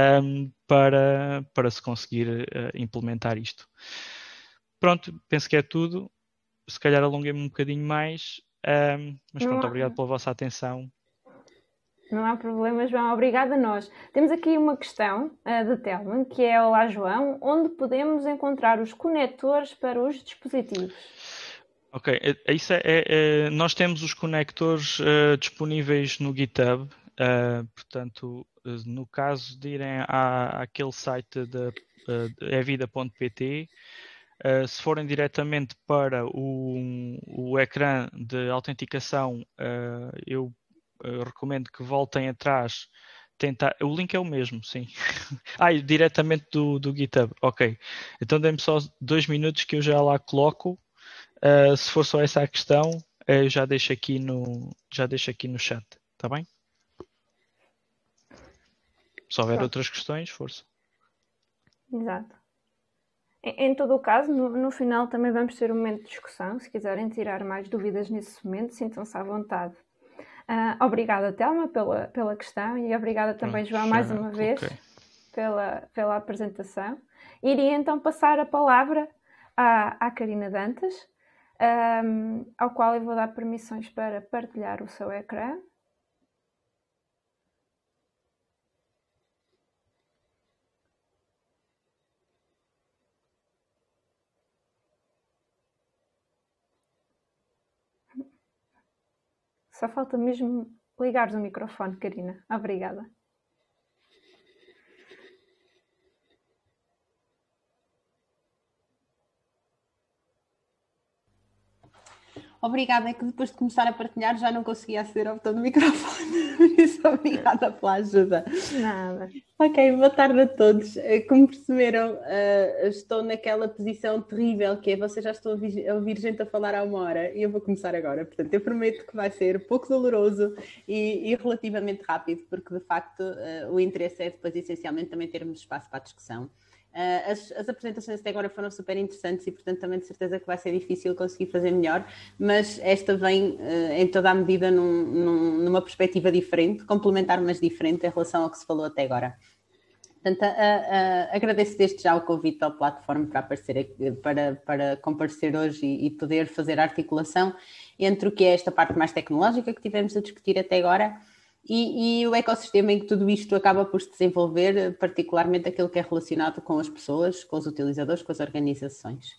para se conseguir implementar isto. Pronto, penso que é tudo. Se calhar alonguei-me um bocadinho mais, mas pronto, obrigado pela vossa atenção. Não há problema, João. Obrigada a nós. Temos aqui uma questão de Telma, que é: olá, João, onde podemos encontrar os conectores para os dispositivos? Ok, nós temos os conectores disponíveis no GitHub, portanto, no caso de irem àquele site de evida.pt, se forem diretamente para o ecrã de autenticação, eu recomendo que voltem atrás. O link é o mesmo, sim. Diretamente do GitHub. Ok. Então dê-me só 2 minutos que eu já lá coloco Se for só essa a questão, eu já deixo aqui no chat, está bem? Se houver outras questões, força. Exato. Em todo o caso, no final também vamos ter um momento de discussão. Se quiserem tirar mais dúvidas nesse momento, sintam-se à vontade. Obrigada, Telma, pela questão, e obrigada também, João, mais uma vez pela apresentação. Iria então passar a palavra à Karina Dantas, ao qual eu vou dar permissões para partilhar o seu ecrã. Só falta mesmo ligares o microfone, Karina. Obrigada. Obrigada, é que depois de começar a partilhar já não conseguia aceder ao botão do microfone, por isso obrigada pela ajuda. Nada. Ok, boa tarde a todos. Como perceberam, estou naquela posição terrível que é vocês já estão a ouvir gente a falar há 1 hora e eu vou começar agora. Portanto, eu prometo que vai ser pouco doloroso e relativamente rápido, porque de facto o interesse é depois essencialmente também termos espaço para a discussão. As apresentações até agora foram super interessantes e, portanto, também de certeza que vai ser difícil conseguir fazer melhor, mas esta vem em toda a medida numa perspectiva diferente, complementar, mas diferente em relação ao que se falou até agora. Portanto, agradeço desde já o convite ao Plataforma para comparecer hoje e poder fazer a articulação entre o que é esta parte mais tecnológica que tivemos a discutir até agora e o ecossistema em que tudo isto acaba por se desenvolver, particularmente aquilo que é relacionado com as pessoas, com os utilizadores, com as organizações.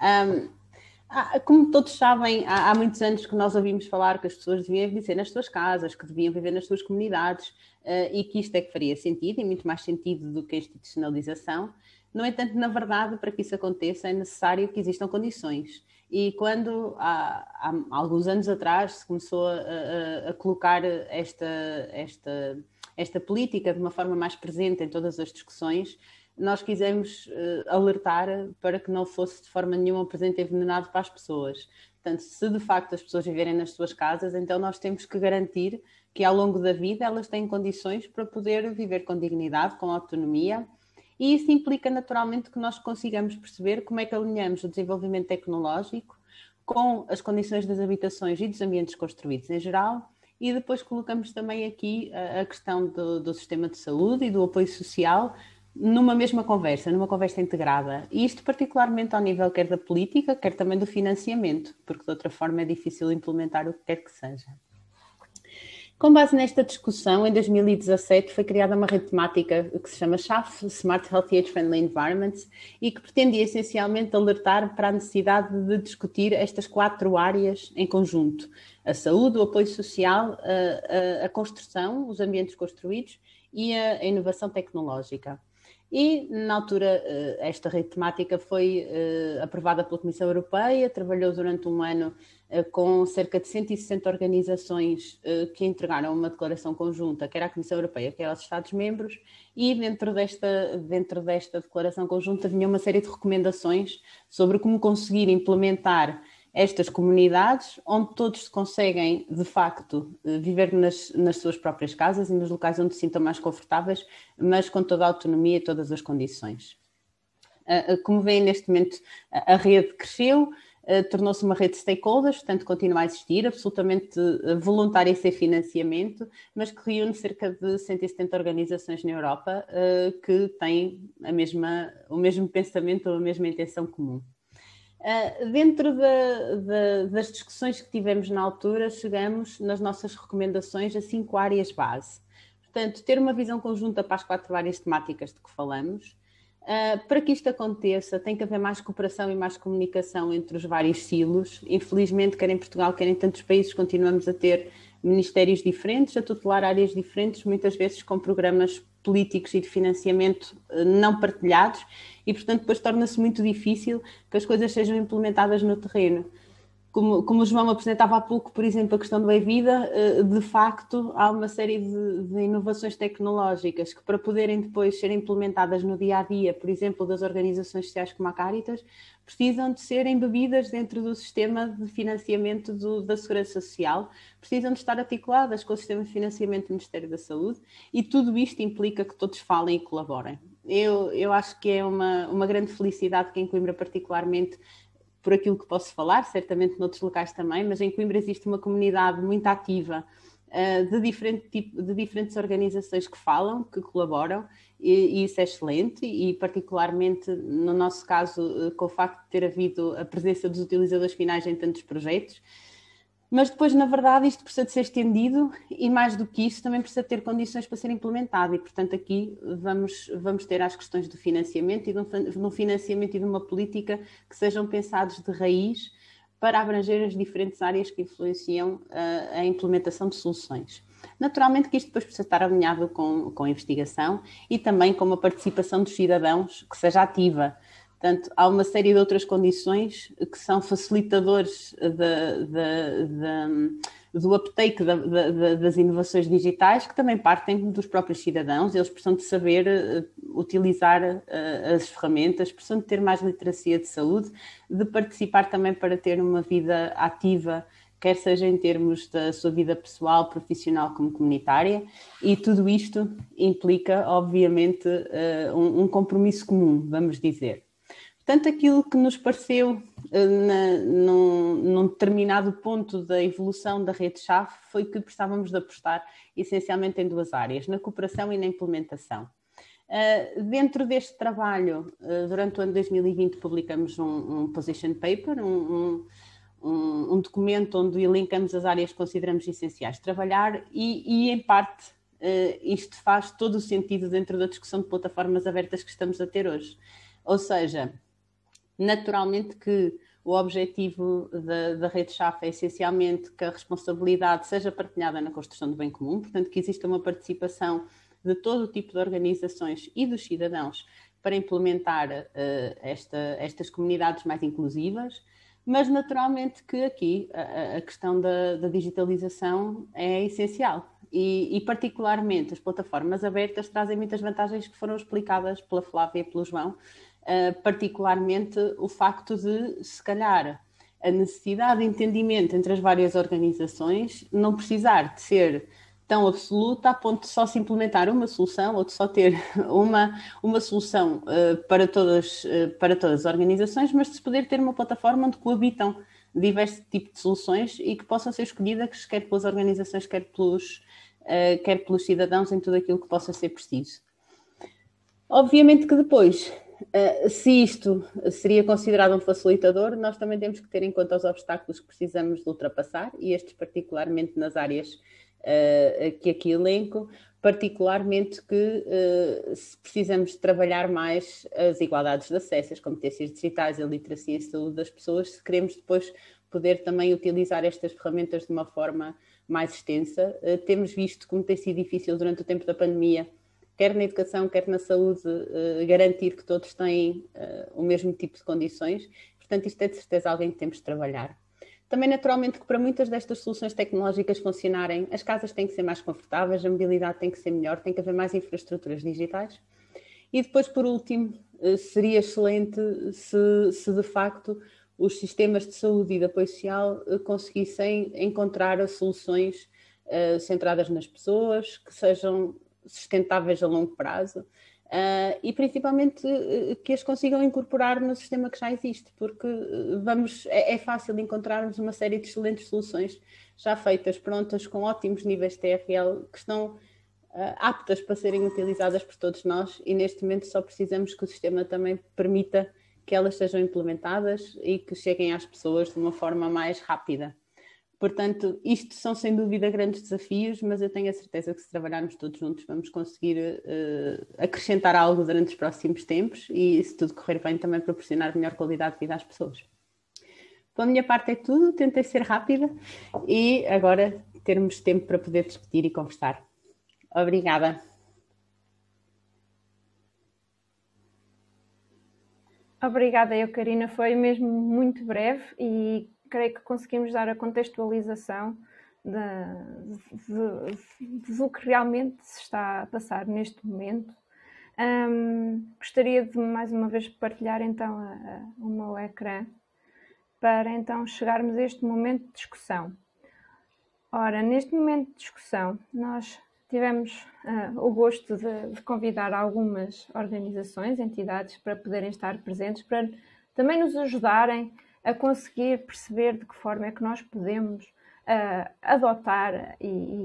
Como todos sabem, há muitos anos que nós ouvimos falar que as pessoas deviam viver nas suas casas, que deviam viver nas suas comunidades e que isto é que faria sentido, e muito mais sentido do que a institucionalização. No entanto, na verdade, para que isso aconteça é necessário que existam condições. E quando, há alguns anos atrás, se começou a colocar esta política de uma forma mais presente em todas as discussões, nós quisemos alertar para que não fosse de forma nenhuma um presente envenenado para as pessoas. Portanto, se de facto as pessoas viverem nas suas casas, então nós temos que garantir que ao longo da vida elas têm condições para poder viver com dignidade, com autonomia, e isso implica naturalmente que nós consigamos perceber como é que alinhamos o desenvolvimento tecnológico com as condições das habitações e dos ambientes construídos em geral, e depois colocamos também aqui a questão do sistema de saúde e do apoio social numa mesma conversa, numa conversa integrada. E isto particularmente ao nível quer da política, quer também do financiamento, porque de outra forma é difícil implementar o que quer que seja. Com base nesta discussão, em 2017 foi criada uma rede temática que se chama SHAF, Smart Healthy Age Friendly Environments, e que pretendia essencialmente alertar para a necessidade de discutir estas 4 áreas em conjunto: a saúde, o apoio social, a construção, os ambientes construídos e a inovação tecnológica. E, na altura, esta rede temática foi aprovada pela Comissão Europeia, trabalhou durante 1 ano com cerca de 160 organizações que entregaram uma declaração conjunta, quer à Comissão Europeia, quer aos Estados-membros, e dentro desta declaração conjunta vinha uma série de recomendações sobre como conseguir implementar estas comunidades, onde todos se conseguem, de facto, viver nas suas próprias casas e nos locais onde se sintam mais confortáveis, mas com toda a autonomia e todas as condições. Como veem, neste momento, a rede cresceu, tornou-se uma rede de stakeholders, portanto continua a existir, absolutamente voluntária sem financiamento, mas que reúne cerca de 170 organizações na Europa que têm o mesmo pensamento ou a mesma intenção comum. Dentro das discussões que tivemos na altura, chegamos nas nossas recomendações a 5 áreas base. Portanto, ter uma visão conjunta para as 4 áreas temáticas de que falamos. Para que isto aconteça, tem que haver mais cooperação e mais comunicação entre os vários silos. Infelizmente, quer em Portugal, quer em tantos países, continuamos a ter ministérios diferentes, a tutelar áreas diferentes, muitas vezes com programas políticos e de financiamento não partilhados, e, portanto, depois torna-se muito difícil que as coisas sejam implementadas no terreno. como o João apresentava há pouco, por exemplo, a questão do E-Vida, de facto há uma série de inovações tecnológicas que, para poderem depois ser implementadas no dia-a-dia, por exemplo, das organizações sociais como a Caritas, precisam de ser embebidas dentro do sistema de financiamento da Segurança Social, precisam de estar articuladas com o sistema de financiamento do Ministério da Saúde, e tudo isto implica que todos falem e colaborem. Eu acho que é uma grande felicidade que em Coimbra particularmente, por aquilo que posso falar, certamente noutros locais também, mas em Coimbra existe uma comunidade muito ativa de diferentes organizações que falam, que colaboram, e isso é excelente, e particularmente no nosso caso, com o facto de ter havido a presença dos utilizadores finais em tantos projetos. Mas depois, na verdade, isto precisa de ser estendido e, mais do que isso, também precisa ter condições para ser implementado. E, portanto, aqui vamos ter as questões do financiamento e de um financiamento e de uma política que sejam pensados de raiz para abranger as diferentes áreas que influenciam a implementação de soluções. Naturalmente que isto depois precisa estar alinhado com a investigação e também com uma participação dos cidadãos que seja ativa. Portanto, há uma série de outras condições que são facilitadores do uptake das inovações digitais, que também partem dos próprios cidadãos. Eles precisam de saber utilizar as ferramentas, precisam de ter mais literacia de saúde, de participar também para ter uma vida ativa, quer seja em termos da sua vida pessoal, profissional como comunitária, e tudo isto implica, obviamente, um compromisso comum, vamos dizer. Portanto, aquilo que nos pareceu num determinado ponto da evolução da rede-chave foi que precisávamos de apostar essencialmente em duas áreas, na cooperação e na implementação. Dentro deste trabalho, durante o ano 2020, publicamos um position paper, um documento onde elencamos as áreas que consideramos essenciais de trabalhar e em parte, isto faz todo o sentido dentro da discussão de plataformas abertas que estamos a ter hoje. Ou seja, naturalmente que o objetivo da rede-chave é essencialmente que a responsabilidade seja partilhada na construção do bem comum, portanto que exista uma participação de todo o tipo de organizações e dos cidadãos para implementar estas comunidades mais inclusivas, mas naturalmente que aqui a questão da digitalização é essencial e particularmente as plataformas abertas trazem muitas vantagens que foram explicadas pela Flávia e pelo João, particularmente o facto de, se calhar, a necessidade de entendimento entre as várias organizações não precisar de ser tão absoluta a ponto de só se implementar uma solução ou de só ter uma solução para todas as organizações, mas de se poder ter uma plataforma onde coabitam diversos tipos de soluções e que possam ser escolhidas quer pelas organizações, quer pelos cidadãos em tudo aquilo que possa ser preciso. Obviamente que depois, se isto seria considerado um facilitador, nós também temos que ter em conta os obstáculos que precisamos de ultrapassar, e estes particularmente nas áreas que aqui elenco, particularmente que precisamos de trabalhar mais as igualdades de acesso, as competências digitais, a literacia em saúde das pessoas, se queremos depois poder também utilizar estas ferramentas de uma forma mais extensa. Temos visto como tem sido difícil durante o tempo da pandemia, quer na educação, quer na saúde, garantir que todos têm o mesmo tipo de condições. Portanto, isto é de certeza alguém que temos de trabalhar. Também, naturalmente, que para muitas destas soluções tecnológicas funcionarem, as casas têm que ser mais confortáveis, a mobilidade tem que ser melhor, tem que haver mais infraestruturas digitais. E depois, por último, seria excelente se de facto os sistemas de saúde e de apoio social conseguissem encontrar as soluções centradas nas pessoas, que sejam sustentáveis a longo prazo, e principalmente que as consigam incorporar no sistema que já existe, porque é fácil encontrarmos uma série de excelentes soluções já feitas, prontas, com ótimos níveis de TRL, que estão aptas para serem utilizadas por todos nós, e neste momento só precisamos que o sistema também permita que elas sejam implementadas e que cheguem às pessoas de uma forma mais rápida. Portanto, isto são sem dúvida grandes desafios, mas eu tenho a certeza que se trabalharmos todos juntos vamos conseguir acrescentar algo durante os próximos tempos e, se tudo correr bem, também proporcionar melhor qualidade de vida às pessoas. Pela minha parte é tudo, tentei ser rápida e agora termos tempo para poder discutir e conversar. Obrigada. Obrigada, Karina. Foi mesmo muito breve e creio que conseguimos dar a contextualização do que realmente se está a passar neste momento. Gostaria de mais uma vez partilhar então o meu ecrã para então chegarmos a este momento de discussão. Ora, neste momento de discussão nós tivemos o gosto de convidar algumas organizações, entidades para poderem estar presentes, para também nos ajudarem a conseguir perceber de que forma é que nós podemos adotar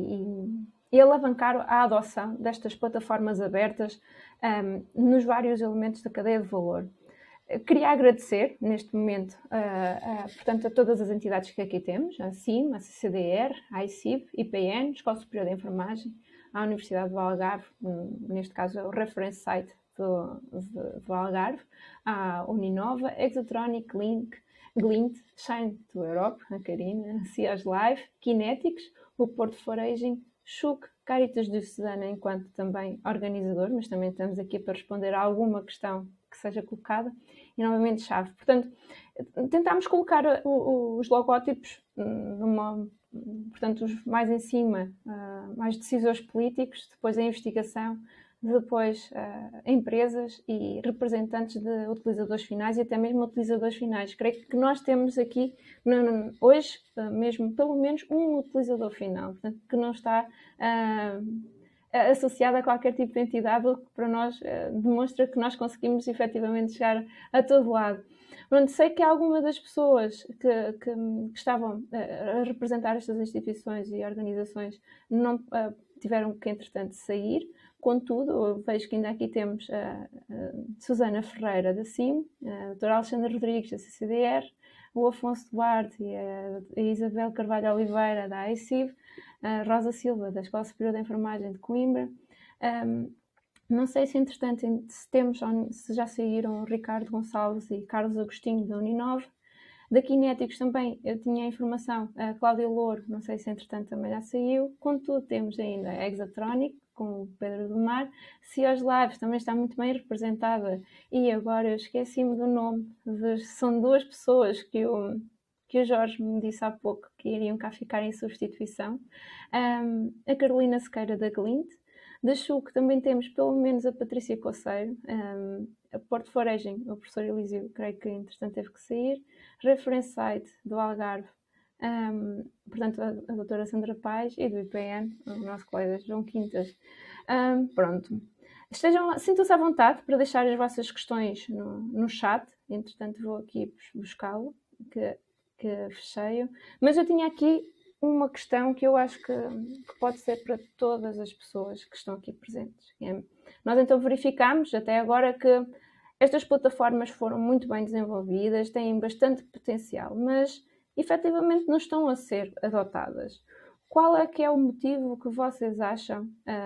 e alavancar a adoção destas plataformas abertas nos vários elementos da cadeia de valor. Queria agradecer neste momento portanto, a todas as entidades que aqui temos, a CIM, a CCDR, a ICIV, IPN, Escola Superior de Enfermagem, a Universidade do Algarve, neste caso é o Reference Site do Algarve, a Uninova, Exatronic, Glint, Shine to Europe, a Karina, Cias Live, Kinetics, o Porto Foraging, Chuc, Caritas Diocesana enquanto também organizador, mas também estamos aqui para responder a alguma questão que seja colocada, e novamente Chave. Portanto, tentámos colocar os logótipos portanto, os mais em cima, mais decisores políticos, depois a investigação, depois empresas e representantes de utilizadores finais e até mesmo utilizadores finais. Creio que nós temos aqui, hoje, mesmo pelo menos um utilizador final, portanto, que não está associado a qualquer tipo de entidade, o que para nós demonstra que nós conseguimos efetivamente chegar a todo lado. Pronto, sei que algumas das pessoas que estavam a representar estas instituições e organizações não tiveram que, entretanto, sair. Contudo, vejo que ainda aqui temos a Susana Ferreira, da CIM, a doutora Alexandra Rodrigues, da CCDR, o Afonso Duarte e a Isabel Carvalho Oliveira, da AICIV, a Rosa Silva, da Escola Superior de Enfermagem de Coimbra. Não sei se, entretanto, se já saíram o Ricardo Gonçalves e Carlos Agostinho, da Uninova. Da Kinéticos também eu tinha a informação, a Cláudia Louro, não sei se, entretanto, também já saiu. Contudo, temos ainda a Exatronic, com o Pedro do Mar. Cios Lives também está muito bem representada, e agora eu esqueci-me do nome, são duas pessoas que o Jorge me disse há pouco que iriam cá ficar em substituição. A Carolina Sequeira, da Glint. Da Chuc também temos pelo menos a Patrícia Coceiro, a Porto Foraging, o professor Elísio, creio que entretanto teve que sair. Reference Site do Algarve, portanto a doutora Sandra Paz, e do IPN, o nosso colega João Quintas. Pronto. Sintam-se à vontade para deixar as vossas questões no chat, entretanto vou aqui buscá-lo, que fechei-o. Mas eu tinha aqui uma questão que eu acho que pode ser para todas as pessoas que estão aqui presentes. Nós então verificamos até agora que estas plataformas foram muito bem desenvolvidas, têm bastante potencial, mas efetivamente não estão a ser adotadas. Qual é que é o motivo que vocês acham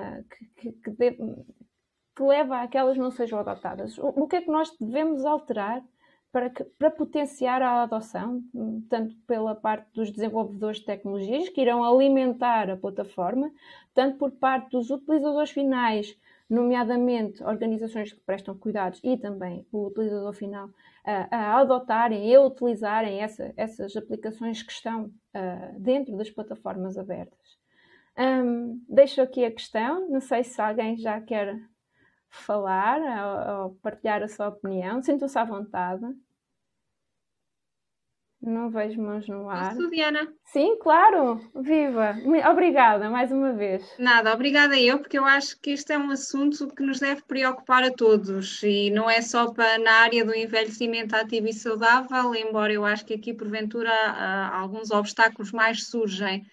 que leva a que elas não sejam adotadas? O que é que nós devemos alterar para potenciar a adoção, tanto pela parte dos desenvolvedores de tecnologias, que irão alimentar a plataforma, tanto por parte dos utilizadores finais, nomeadamente organizações que prestam cuidados e também o utilizador final, a adotarem e a utilizarem essas aplicações que estão dentro das plataformas abertas. Deixo aqui a questão, não sei se alguém já quer falar ou partilhar a sua opinião, sintam-se à vontade. Não vejo mãos no ar. Posso, Diana? Sim, claro. Viva. Obrigada, mais uma vez. Nada, obrigada eu, porque eu acho que este é um assunto que nos deve preocupar a todos, e não é só na área do envelhecimento ativo e saudável, embora eu acho que aqui, porventura, alguns obstáculos mais surgem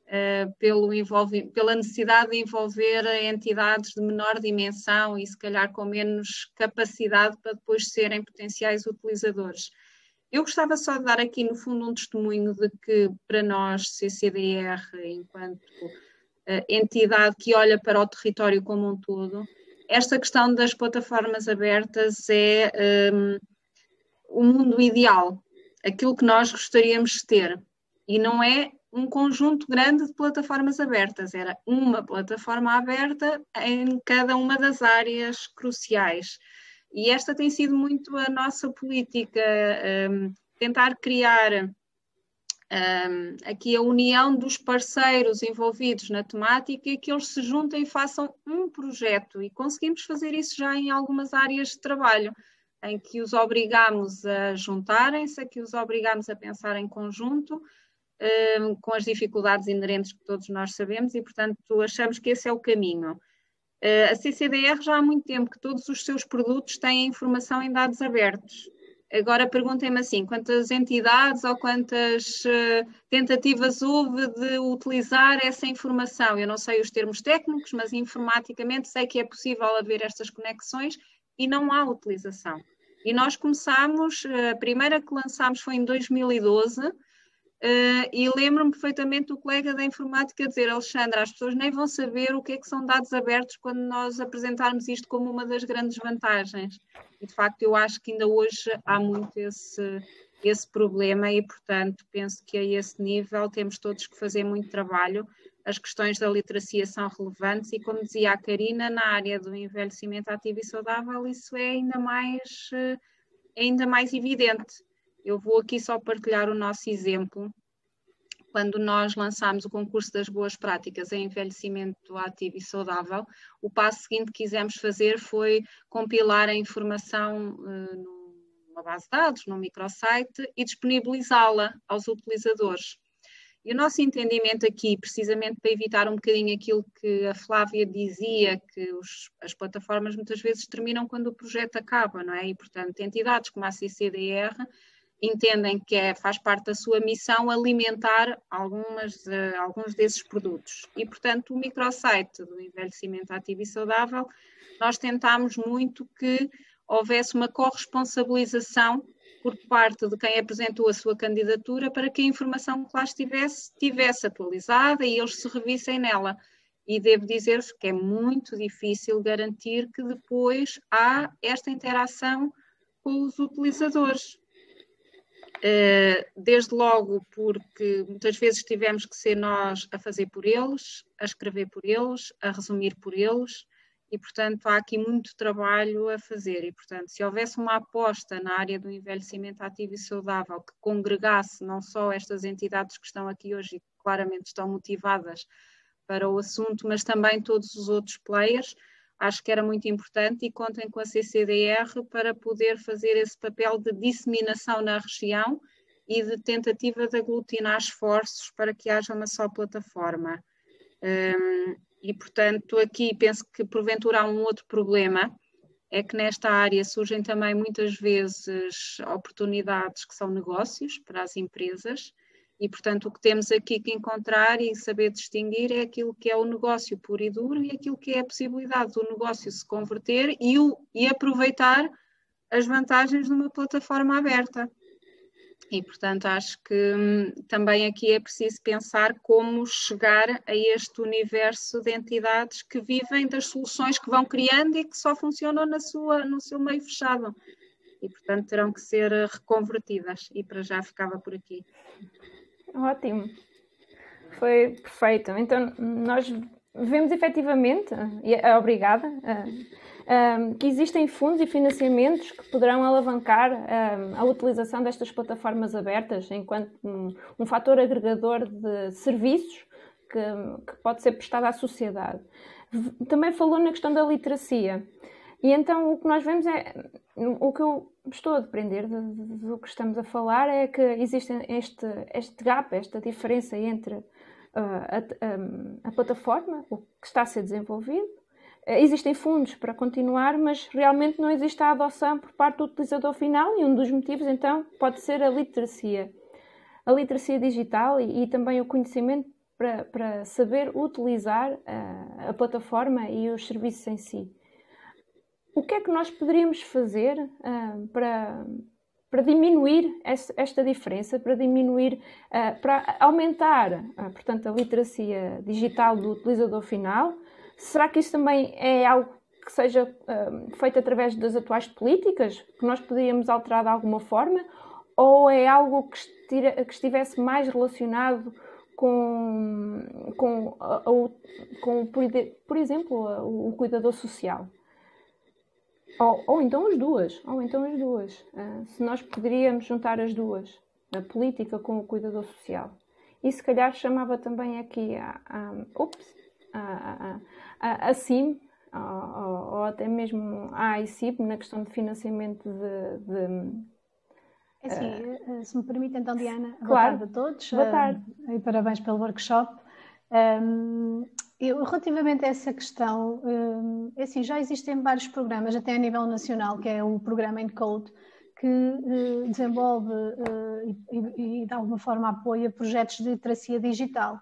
pela necessidade de envolver entidades de menor dimensão e, se calhar, com menos capacidade para depois serem potenciais utilizadores. Eu gostava só de dar aqui, no fundo, um testemunho de que, para nós, CCDR, enquanto entidade que olha para o território como um todo, esta questão das plataformas abertas é o mundo ideal, aquilo que nós gostaríamos de ter. E não é um conjunto grande de plataformas abertas, era uma plataforma aberta em cada uma das áreas cruciais. E esta tem sido muito a nossa política, tentar criar aqui a união dos parceiros envolvidos na temática e que eles se juntem e façam um projeto, e conseguimos fazer isso já em algumas áreas de trabalho, em que os obrigamos a juntarem-se, que os obrigamos a pensar em conjunto, com as dificuldades inerentes que todos nós sabemos, e portanto achamos que esse é o caminho. A CCDR já há muito tempo que todos os seus produtos têm informação em dados abertos. Agora perguntem-me assim, quantas entidades ou quantas tentativas houve de utilizar essa informação? Eu não sei os termos técnicos, mas informaticamente sei que é possível haver estas conexões e não há utilização. E nós começámos, a primeira que lançámos foi em 2012, e lembro-me perfeitamente do colega da informática dizer: Alexandra, as pessoas nem vão saber o que é que são dados abertos quando nós apresentarmos isto como uma das grandes vantagens. E de facto eu acho que ainda hoje há muito esse problema e portanto penso que a esse nível temos todos que fazer muito trabalho. As questões da literacia são relevantes e, como dizia a Karina, na área do envelhecimento ativo e saudável isso é ainda mais evidente. Eu vou aqui só partilhar o nosso exemplo. Quando nós lançámos o concurso das boas práticas em envelhecimento ativo e saudável, o passo seguinte que quisemos fazer foi compilar a informação numa base de dados, num microsite, e disponibilizá-la aos utilizadores. E o nosso entendimento aqui, precisamente para evitar um bocadinho aquilo que a Flávia dizia, que as plataformas muitas vezes terminam quando o projeto acaba, não é? E, portanto, entidades como a CCDR entendem que faz parte da sua missão alimentar alguns desses produtos. E, portanto, o microsite do envelhecimento ativo e saudável, nós tentámos muito que houvesse uma corresponsabilização por parte de quem apresentou a sua candidatura para que a informação que lá estivesse atualizada e eles se revissem nela. E devo dizer-vos que é muito difícil garantir que depois há esta interação com os utilizadores. Desde logo porque muitas vezes tivemos que ser nós a fazer por eles, a escrever por eles, a resumir por eles, e portanto há aqui muito trabalho a fazer. E portanto, se houvesse uma aposta na área do envelhecimento ativo e saudável que congregasse não só estas entidades que estão aqui hoje e que claramente estão motivadas para o assunto, mas também todos os outros players, acho que era muito importante, e contem com a CCDR para poder fazer esse papel de disseminação na região e de tentativa de aglutinar esforços para que haja uma só plataforma. E, portanto, aqui penso que porventura há um outro problema, é que nesta área surgem também muitas vezes oportunidades que são negócios para as empresas, e, portanto, o que temos aqui que encontrar e saber distinguir é aquilo que é o negócio puro e duro e aquilo que é a possibilidade do negócio se converter e aproveitar as vantagens de uma plataforma aberta. E, portanto, acho que também aqui é preciso pensar como chegar a este universo de entidades que vivem das soluções que vão criando e que só funcionam no seu meio fechado. E, portanto, terão que ser reconvertidas. E para já ficava por aqui. Ótimo, foi perfeito. Então, nós vemos efetivamente, e obrigada, que existem fundos e financiamentos que poderão alavancar a utilização destas plataformas abertas enquanto um fator agregador de serviços que pode ser prestado à sociedade. Também falou na questão da literacia. E então o que nós vemos o que eu estou a depender do que estamos a falar é que existe este gap, esta diferença entre a plataforma, o que está a ser desenvolvido. Existem fundos para continuar, mas realmente não existe a adoção por parte do utilizador final, e um dos motivos então pode ser a literacia digital e também o conhecimento para saber utilizar a plataforma e os serviços em si. O que é que nós poderíamos fazer para diminuir esta diferença, para aumentar, portanto, a literacia digital do utilizador final? Será que isso também é algo que seja feito através das atuais políticas, que nós podíamos alterar de alguma forma? Ou é algo que estivesse mais relacionado com por exemplo, o cuidador social? Ou então as duas. Se nós poderíamos juntar as duas. a política com o cuidador social. E se calhar chamava também aqui a CIM, ou até mesmo a AICIP, na questão de financiamento se me permite então, Diana, boa claro. tarde a todos. Boa tarde. E parabéns pelo workshop. Relativamente a essa questão, assim, já existem vários programas, até a nível nacional, que é o programa Encode, que desenvolve e de alguma forma apoia projetos de literacia digital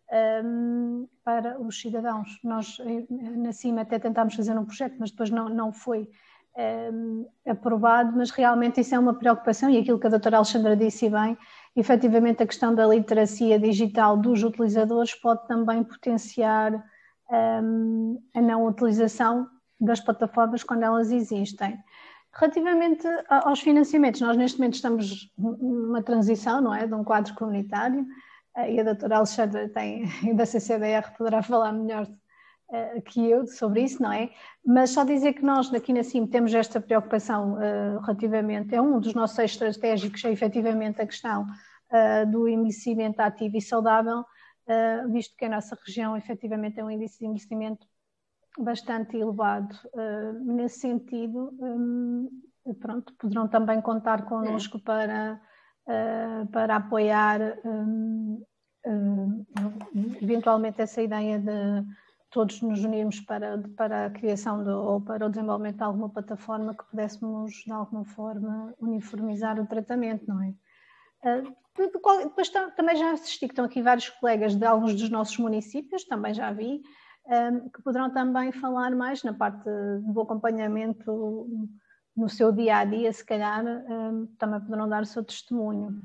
para os cidadãos. Nós na CIMA até tentámos fazer um projeto, mas depois não foi aprovado, mas realmente isso é uma preocupação, e aquilo que a doutora Alexandra disse bem, efetivamente a questão da literacia digital dos utilizadores pode também potenciar a não utilização das plataformas quando elas existem. Relativamente aos financiamentos, nós neste momento estamos numa transição, não é, de um quadro comunitário, e a doutora Alexandra da CCDR poderá falar melhor que eu sobre isso, não é? Mas só dizer que nós daqui na CIM temos esta preocupação relativamente, é um dos nossos eixos estratégicos, é efetivamente a questão do envelhecimento ativo e saudável, visto que a nossa região efetivamente tem um índice de envelhecimento bastante elevado. Nesse sentido, pronto, poderão também contar connosco para apoiar eventualmente essa ideia de todos nos unirmos para a criação ou para o desenvolvimento de alguma plataforma que pudéssemos de alguma forma uniformizar o tratamento, não é? Depois também já assisti que estão aqui vários colegas de alguns dos nossos municípios, também já vi, que poderão também falar mais na parte do acompanhamento no seu dia-a-dia, se calhar também poderão dar o seu testemunho.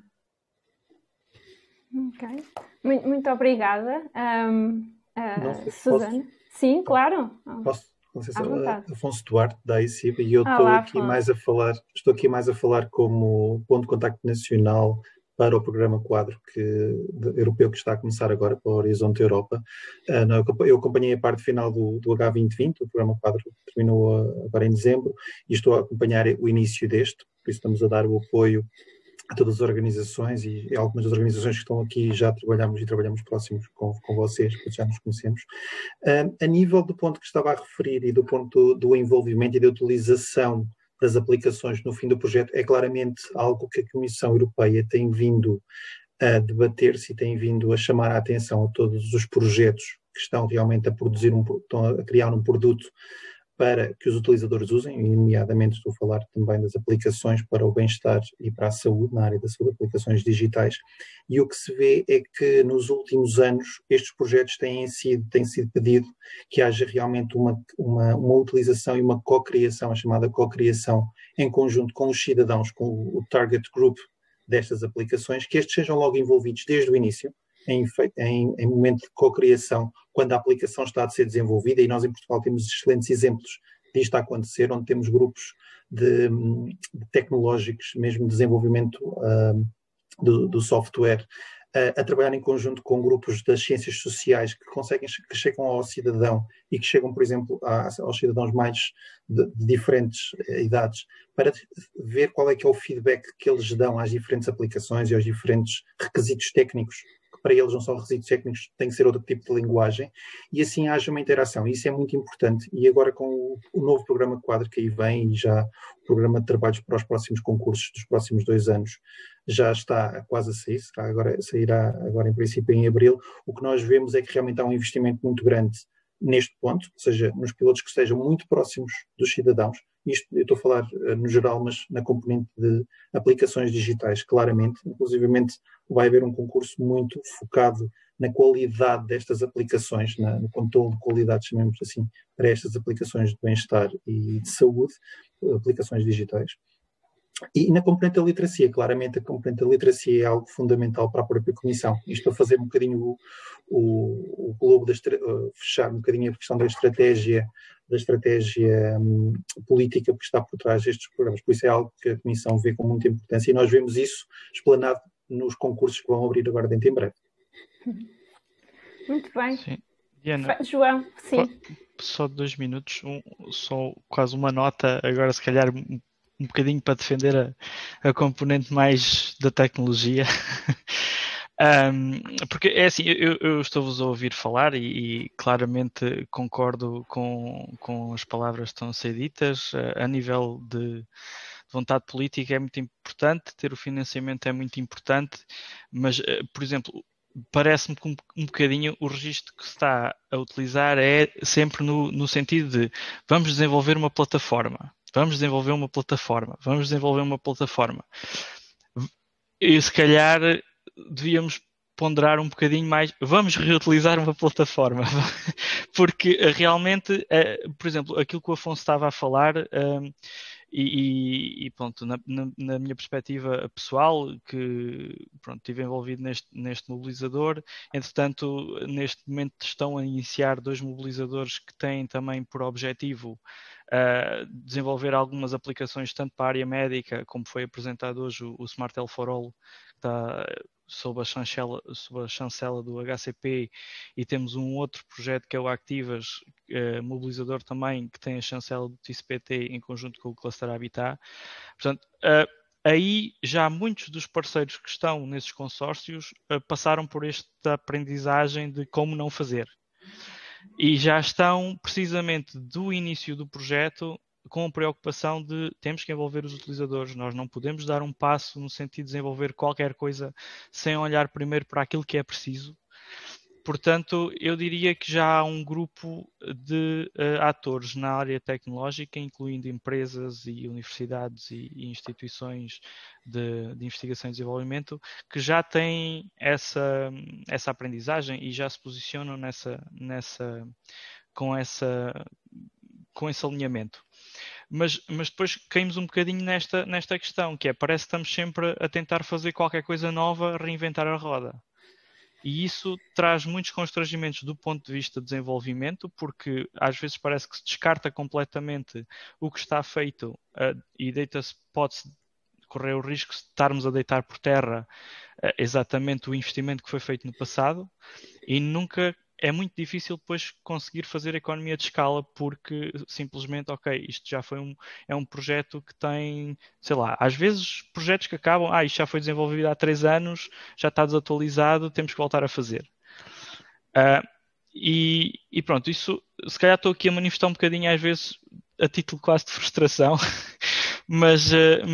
Ok, muito obrigada. Susana? Sim, claro. Afonso Duarte, da AICIB, e eu estou aqui mais a falar como ponto de contacto nacional para o programa quadro europeu que está a começar agora, para o Horizonte Europa. Eu acompanhei a parte final do H2020, o programa quadro terminou agora em dezembro, e estou a acompanhar o início deste, por isso estamos a dar o apoio a todas as organizações, e algumas das organizações que estão aqui já trabalhamos próximos com vocês, porque já nos conhecemos. A nível do ponto que estava a referir e do ponto do envolvimento e da utilização das aplicações no fim do projeto, é claramente algo que a Comissão Europeia tem vindo a debater-se e tem vindo a chamar a atenção a todos os projetos que estão realmente estão a criar um produto para que os utilizadores usem, e nomeadamente estou a falar também das aplicações para o bem-estar e para a saúde, na área da saúde, aplicações digitais, e o que se vê é que nos últimos anos estes projetos têm sido pedido que haja realmente uma utilização e uma co-criação, a chamada co-criação, em conjunto com os cidadãos, com o target group destas aplicações, que estes sejam logo envolvidos desde o início, em momento de co-criação, quando a aplicação está a ser desenvolvida, e nós em Portugal temos excelentes exemplos disto a acontecer, onde temos grupos de tecnológicos, mesmo de desenvolvimento do software, a trabalhar em conjunto com grupos das ciências sociais que chegam ao cidadão e que chegam, por exemplo, aos cidadãos mais de diferentes idades, para ver qual é que é o feedback que eles dão às diferentes aplicações e aos diferentes requisitos técnicos, que para eles não são requisitos técnicos, tem que ser outro tipo de linguagem, e assim haja uma interação. Isso é muito importante. E agora com o novo programa quadro que aí vem, e já o programa de trabalhos para os próximos concursos dos próximos 2 anos, já está quase a sair, sairá agora em princípio em abril. O que nós vemos é que realmente há um investimento muito grande neste ponto, ou seja, nos pilotos que estejam muito próximos dos cidadãos. Isto eu estou a falar no geral, mas na componente de aplicações digitais, claramente. Inclusivamente vai haver um concurso muito focado na qualidade destas aplicações, no controle de qualidade, chamemos assim, para estas aplicações de bem-estar e de saúde, aplicações digitais. E na componente da literacia, claramente a componente da literacia é algo fundamental para a própria Comissão. Isto para fazer um bocadinho o globo, fechar um bocadinho a questão da estratégia política que está por trás destes programas. Por isso é algo que a Comissão vê com muita importância, e nós vemos isso explanado nos concursos que vão abrir agora dentro em breve. Muito bem. Sim. Diana, João, sim. Só 2 minutos, só quase uma nota, agora se calhar um um bocadinho para defender a componente mais da tecnologia. Porque é assim, eu estou-vos a ouvir falar e claramente concordo com as palavras que estão a ser ditas. A nível de vontade política é muito importante, ter o financiamento é muito importante, mas, por exemplo, parece-me que um bocadinho o registro que se está a utilizar é sempre no sentido de vamos desenvolver uma plataforma. E se calhar devíamos ponderar um bocadinho mais, vamos reutilizar uma plataforma, porque realmente, por exemplo, aquilo que o Afonso estava a falar, e pronto, na minha perspectiva pessoal, que pronto, estive envolvido neste mobilizador, entretanto, neste momento estão a iniciar 2 mobilizadores que têm também por objetivo desenvolver algumas aplicações tanto para a área médica, como foi apresentado hoje o Smart Health for All, que está sob a chancela do HCP, e temos um outro projeto que é o Activas, mobilizador também, que tem a chancela do TICPT em conjunto com o Cluster Habitat. Portanto, aí já muitos dos parceiros que estão nesses consórcios passaram por esta aprendizagem de como não fazer. E já estão, precisamente do início do projeto, com a preocupação de temos que envolver os utilizadores. Nós não podemos dar um passo no sentido de desenvolver qualquer coisa sem olhar primeiro para aquilo que é preciso. Portanto, eu diria que já há um grupo de atores na área tecnológica, incluindo empresas e universidades e instituições de investigação e desenvolvimento, que já têm essa aprendizagem e já se posicionam com esse alinhamento. Mas depois caímos um bocadinho nesta questão, que é, parece que estamos sempre a tentar fazer qualquer coisa nova, reinventar a roda. E isso traz muitos constrangimentos do ponto de vista de desenvolvimento, porque às vezes parece que se descarta completamente o que está feito e pode-se correr o risco de estarmos a deitar por terra exatamente o investimento que foi feito no passado, e nunca é muito difícil depois conseguir fazer a economia de escala, porque simplesmente, ok, isto já foi é um projeto que tem, sei lá, às vezes projetos que acabam, isto já foi desenvolvido há 3 anos, já está desatualizado, temos que voltar a fazer. E pronto, isso, se calhar estou aqui a manifestar um bocadinho às vezes a título quase de frustração, mas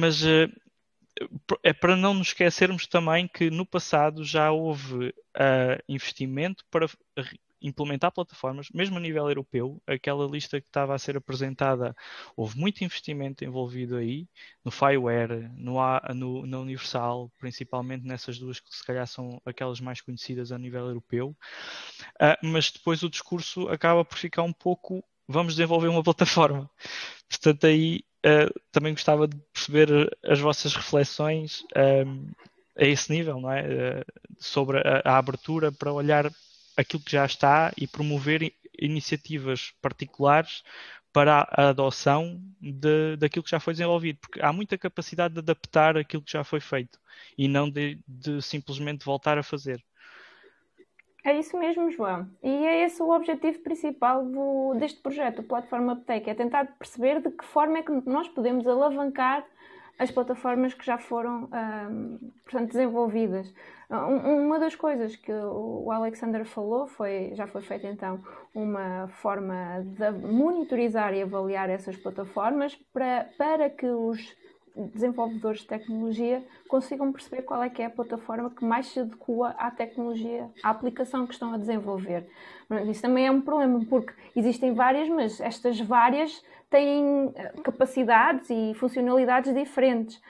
é para não nos esquecermos também que no passado já houve investimento para implementar plataformas, mesmo a nível europeu. Aquela lista que estava a ser apresentada, houve muito investimento envolvido aí, no FireWare, na Universal, principalmente nessas duas que se calhar são aquelas mais conhecidas a nível europeu, mas depois o discurso acaba por ficar um pouco, vamos desenvolver uma plataforma. Portanto, aí também gostava de perceber as vossas reflexões a esse nível, não é? Sobre a abertura para olhar aquilo que já está e promover iniciativas particulares para a adoção daquilo que já foi desenvolvido, porque há muita capacidade de adaptar aquilo que já foi feito e não de simplesmente voltar a fazer. É isso mesmo, João. E é esse o objetivo principal deste projeto, o Platform Uptake, é tentar perceber de que forma é que nós podemos alavancar as plataformas que já foram, portanto, desenvolvidas. Uma das coisas que o Alexander falou já foi feita então uma forma de monitorizar e avaliar essas plataformas para que os desenvolvedores de tecnologia consigam perceber qual é que é a plataforma que mais se adequa à tecnologia, à aplicação que estão a desenvolver. Isso também é um problema, porque existem várias, mas estas várias têm capacidades e funcionalidades diferentes.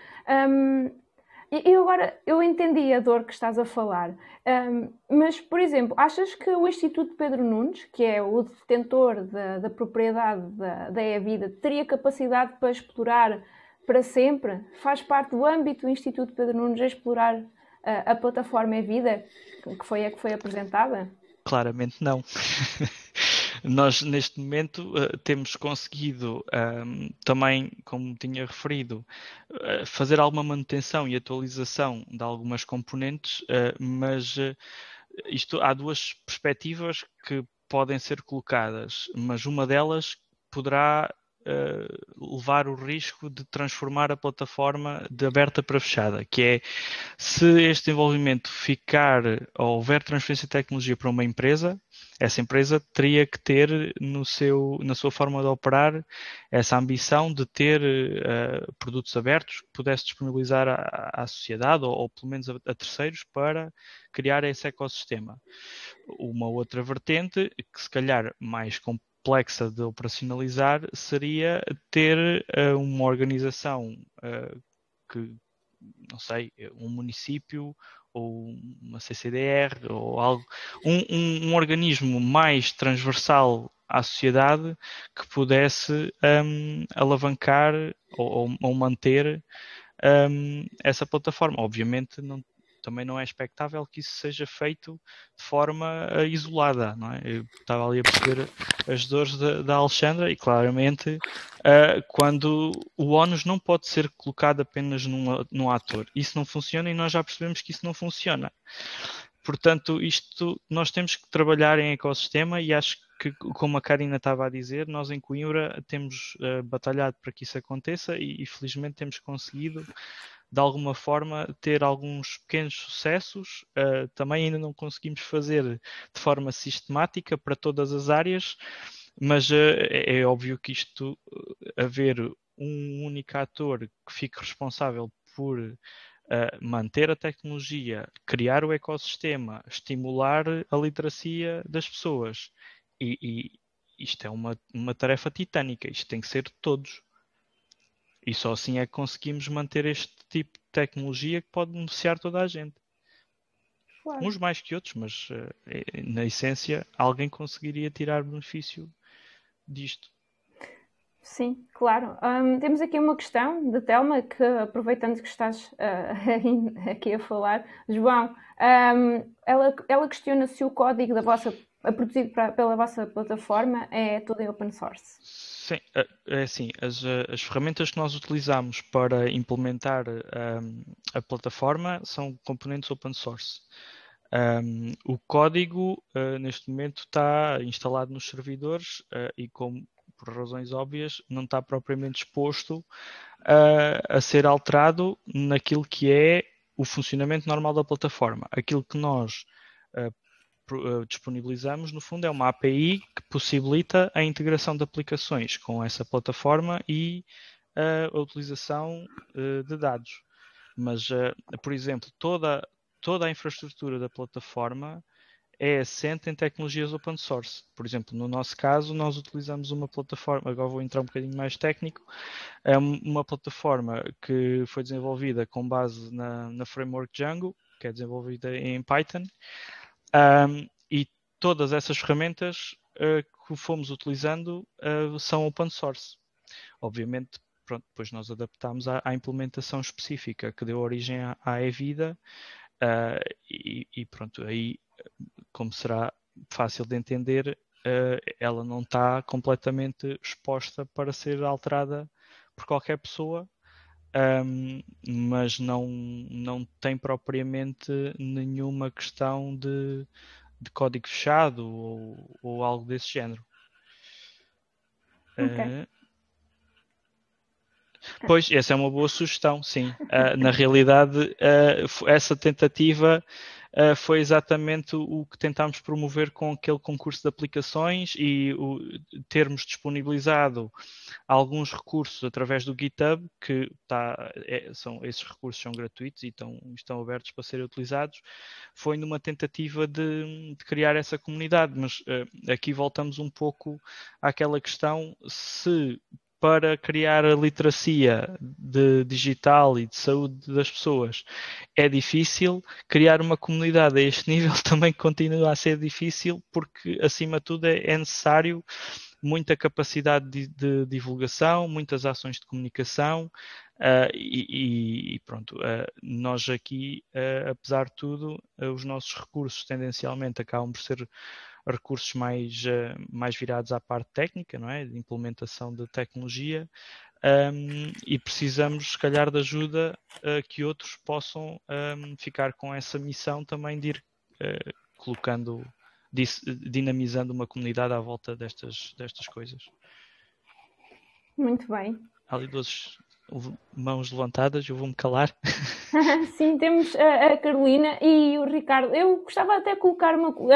E agora, eu entendi a dor que estás a falar, mas, por exemplo, achas que o Instituto Pedro Nunes, que é o detentor da propriedade da E-Vida, teria capacidade para explorar para sempre? Faz parte do âmbito do Instituto Pedro Nunes explorar a plataforma E-Vida, que foi apresentada? Claramente não. Nós, neste momento, temos conseguido também, como tinha referido, fazer alguma manutenção e atualização de algumas componentes, mas há duas perspectivas que podem ser colocadas, mas uma delas poderá levar o risco de transformar a plataforma de aberta para fechada, que é, se este desenvolvimento ficar, ou houver transferência de tecnologia para uma empresa, essa empresa teria que ter na sua forma de operar essa ambição de ter produtos abertos que pudesse disponibilizar à sociedade ou pelo menos a terceiros para criar esse ecossistema. Uma outra vertente, que se calhar mais complexa de operacionalizar, seria ter uma organização que, não sei, um município ou uma CCDR ou algo, um organismo mais transversal à sociedade que pudesse alavancar ou manter essa plataforma. Obviamente também não é expectável que isso seja feito de forma isolada, não é? Eu estava ali a perceber as dores da Alexandra e claramente quando o ónus não pode ser colocado apenas num ator. Isso não funciona e nós já percebemos que isso não funciona. Portanto, nós temos que trabalhar em ecossistema e acho que, como a Karina estava a dizer, nós em Coimbra temos batalhado para que isso aconteça e felizmente temos conseguido de alguma forma ter alguns pequenos sucessos. Também ainda não conseguimos fazer de forma sistemática para todas as áreas, mas é óbvio que haver um único ator que fique responsável por manter a tecnologia, criar o ecossistema, estimular a literacia das pessoas, e isto é uma tarefa titânica, isto tem que ser de todos. E só assim é que conseguimos manter este tipo de tecnologia que pode beneficiar toda a gente. Claro. Uns mais que outros, mas na essência alguém conseguiria tirar benefício disto. Sim, claro. Temos aqui uma questão da Telma, que aproveitando que estás aqui a falar, João, ela questiona se o código produzido pela vossa plataforma é todo em open source. Sim, é assim, as ferramentas que nós utilizamos para implementar a plataforma são componentes open source. O código neste momento está instalado nos servidores e, como por razões óbvias, não está propriamente exposto a ser alterado naquilo que é o funcionamento normal da plataforma. Aquilo que nós disponibilizamos, no fundo, é uma API que possibilita a integração de aplicações com essa plataforma e a utilização de dados. Mas, por exemplo, toda a infraestrutura da plataforma é assente em tecnologias open source. Por exemplo, no nosso caso, nós utilizamos uma plataforma, agora vou entrar um bocadinho mais técnico, é uma plataforma que foi desenvolvida com base na framework Django, que é desenvolvida em Python, e todas essas ferramentas que fomos utilizando são open source. Obviamente, pronto, depois nós adaptámos à implementação específica que deu origem à eVida, e pronto, aí, como será fácil de entender, ela não está completamente exposta para ser alterada por qualquer pessoa, mas não tem propriamente nenhuma questão de código fechado ou algo desse género. Okay. Pois, essa é uma boa sugestão, sim. Na realidade, essa tentativa foi exatamente o que tentámos promover com aquele concurso de aplicações e termos disponibilizado alguns recursos através do GitHub, que esses recursos são gratuitos e estão abertos para serem utilizados. Foi numa tentativa de criar essa comunidade, mas aqui voltamos um pouco àquela questão: se para criar a literacia digital e de saúde das pessoas é difícil, criar uma comunidade a este nível também continua a ser difícil, porque acima de tudo é necessário muita capacidade de divulgação, muitas ações de comunicação, e pronto, nós aqui, apesar de tudo, os nossos recursos tendencialmente acabam por ser recursos mais virados à parte técnica, não é? De implementação de tecnologia, e precisamos, se calhar, de ajuda que outros possam ficar com essa missão também de ir dinamizando uma comunidade à volta destas coisas. Muito bem. Há ali duas mãos levantadas, eu vou-me calar. Sim, temos a Carolina e o Ricardo. Eu gostava até de colocar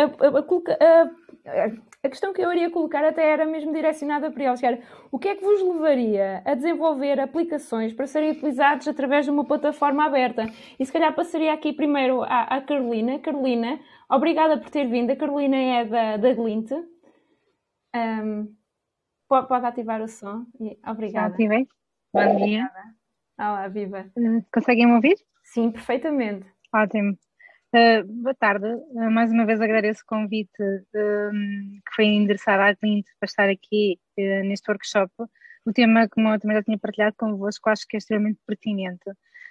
a questão que eu iria colocar até era mesmo direcionada para eles, que era: o que é que vos levaria a desenvolver aplicações para serem utilizados através de uma plataforma aberta? E se calhar passaria aqui primeiro à Carolina. Carolina, obrigada por ter vindo. A Carolina é da Glint. Pode ativar o som. Obrigada. Já ativei. Bom dia. Olá, viva. Conseguem me ouvir? Sim, perfeitamente. Ótimo. Boa tarde. Mais uma vez agradeço o convite que foi endereçado à Glint para estar aqui neste workshop. O tema, como eu também já tinha partilhado convosco, acho que é extremamente pertinente.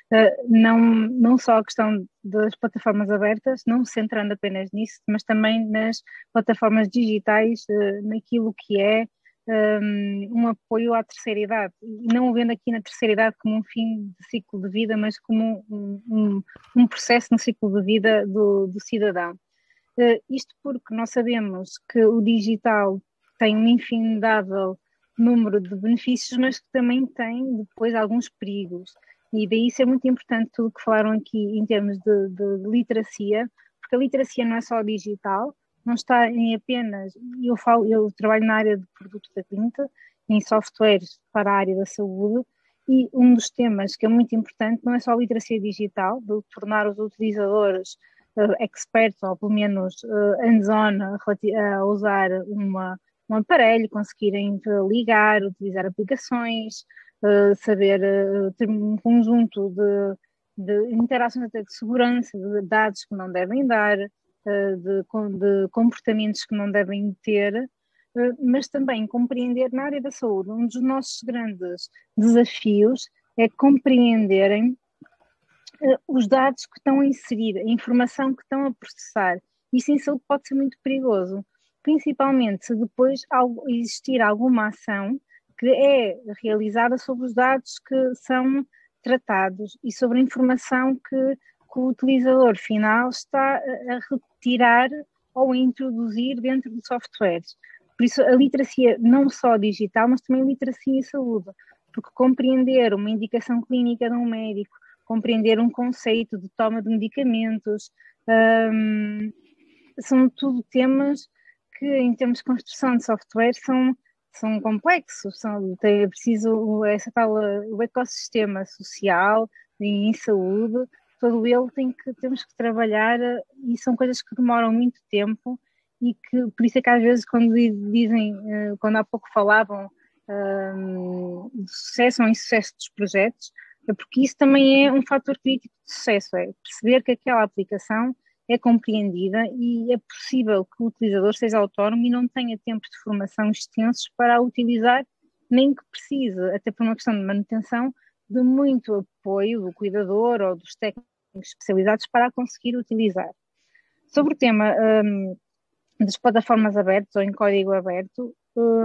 Não só a questão das plataformas abertas, não centrando apenas nisso, mas também nas plataformas digitais, naquilo que é um apoio à terceira idade, e não vendo aqui na terceira idade como um fim de ciclo de vida, mas como um processo no ciclo de vida do cidadão. Isto porque nós sabemos que o digital tem um infindável número de benefícios, mas que também tem depois alguns perigos, e daí ser muito importante tudo o que falaram aqui em termos de literacia, porque a literacia não é só digital, não está em apenas, eu trabalho na área de produtos da Glint, em softwares para a área da saúde, e um dos temas que é muito importante não é só a literacia digital, de tornar os utilizadores experts, ou pelo menos hands-on, a usar um aparelho, conseguirem ligar, utilizar aplicações, saber ter um conjunto de interações até de segurança, de dados que não devem dar, de comportamentos que não devem ter, mas também compreender na área da saúde. Um dos nossos grandes desafios é compreenderem os dados que estão a inserir, a informação que estão a processar. Isso em saúde pode ser muito perigoso, principalmente se depois existir alguma ação que é realizada sobre os dados que são tratados e sobre a informação que o utilizador final está a retirar ou a introduzir dentro de softwares. Por isso, a literacia não só digital, mas também a literacia em saúde, porque compreender uma indicação clínica de um médico, compreender um conceito de toma de medicamentos, são tudo temas que, em termos de construção de software, são complexos, é preciso o ecossistema social em saúde, todo ele temos que trabalhar, e são coisas que demoram muito tempo, e que por isso é que às vezes quando dizem, quando há pouco falavam de sucesso ou insucesso dos projetos, é porque isso também é um fator crítico de sucesso, é perceber que aquela aplicação é compreendida e é possível que o utilizador seja autónomo e não tenha tempos de formação extensos para a utilizar, nem que precise, até por uma questão de manutenção, de muito apoio do cuidador ou dos técnicos especializados para a conseguir utilizar. Sobre o tema das plataformas abertas ou em código aberto,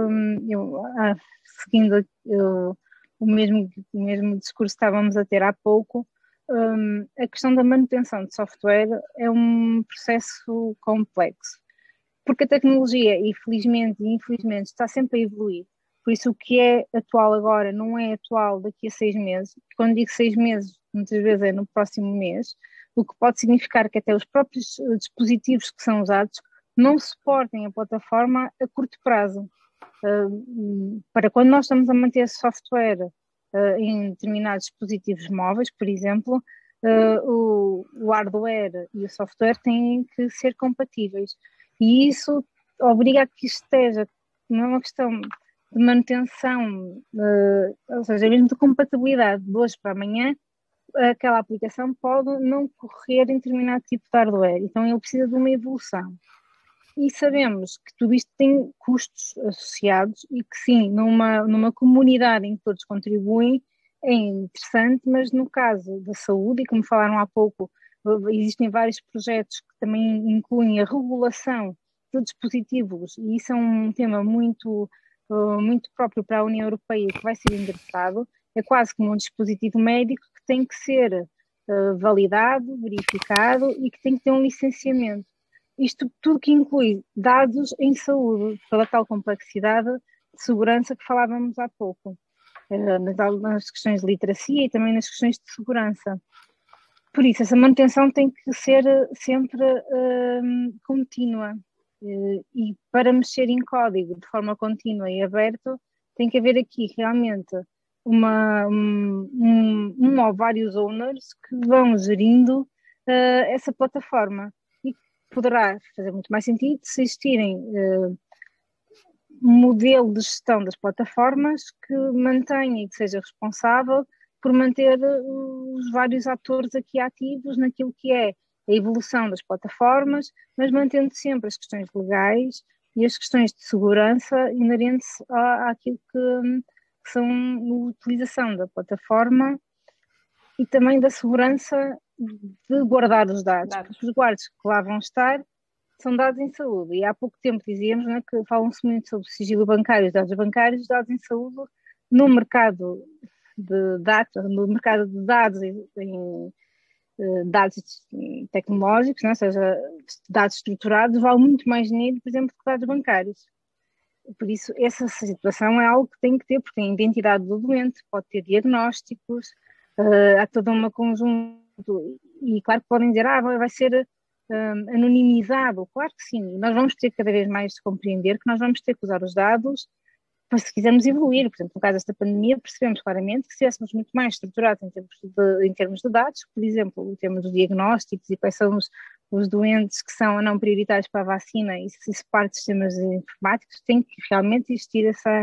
seguindo o mesmo discurso que estávamos a ter há pouco, a questão da manutenção de software é um processo complexo, porque a tecnologia, e felizmente e infelizmente, está sempre a evoluir. Por isso, o que é atual agora não é atual daqui a 6 meses. Quando digo 6 meses, muitas vezes é no próximo mês, o que pode significar que até os próprios dispositivos que são usados não suportem a plataforma a curto prazo. Para quando nós estamos a manter software em determinados dispositivos móveis, por exemplo, o hardware e o software têm que ser compatíveis. E isso obriga a que isto esteja, não é uma questão de manutenção, ou seja, mesmo de compatibilidade de hoje para amanhã, aquela aplicação pode não correr em determinado tipo de hardware, então ele precisa de uma evolução. E sabemos que tudo isto tem custos associados e que sim, numa comunidade em que todos contribuem, é interessante, mas no caso da saúde, e como falaram há pouco, existem vários projetos que também incluem a regulação de dispositivos, e isso é um tema muito próprio para a União Europeia, que vai ser endereçado. É quase como um dispositivo médico que tem que ser validado, verificado e que tem que ter um licenciamento. Isto tudo que inclui dados em saúde, pela tal complexidade de segurança que falávamos há pouco. nas questões de literacia e também nas questões de segurança. Por isso, essa manutenção tem que ser sempre contínua. E para mexer em código de forma contínua e aberta, tem que haver aqui realmente um ou vários owners que vão gerindo essa plataforma. E poderá fazer muito mais sentido se existirem um modelo de gestão das plataformas que mantenha e que seja responsável por manter os vários atores aqui ativos naquilo que é a evolução das plataformas, mas mantendo sempre as questões legais e as questões de segurança inerentes àquilo que são a utilização da plataforma e também da segurança de guardar os dados. Porque os guardas que lá vão estar são dados em saúde. E há pouco tempo dizíamos, né, que falam-se muito sobre o sigilo bancário, os dados em saúde no mercado de dados em dados tecnológicos, né, ou seja, dados estruturados, vale muito mais dinheiro, por exemplo, que dados bancários. Por isso, essa situação é algo que tem que ter, porque tem a identidade do doente, pode ter diagnósticos, há todo um conjunto, e claro que podem dizer, vai ser anonimizado, claro que sim, e nós vamos ter cada vez mais de compreender que nós vamos ter que usar os dados para se quisermos evoluir. Por exemplo, no caso desta pandemia, percebemos claramente que se estivéssemos muito mais estruturados em termos de dados, por exemplo, em termos de diagnósticos e quais são os doentes que são não prioritários para a vacina e se parte de sistemas informáticos, tem que realmente existir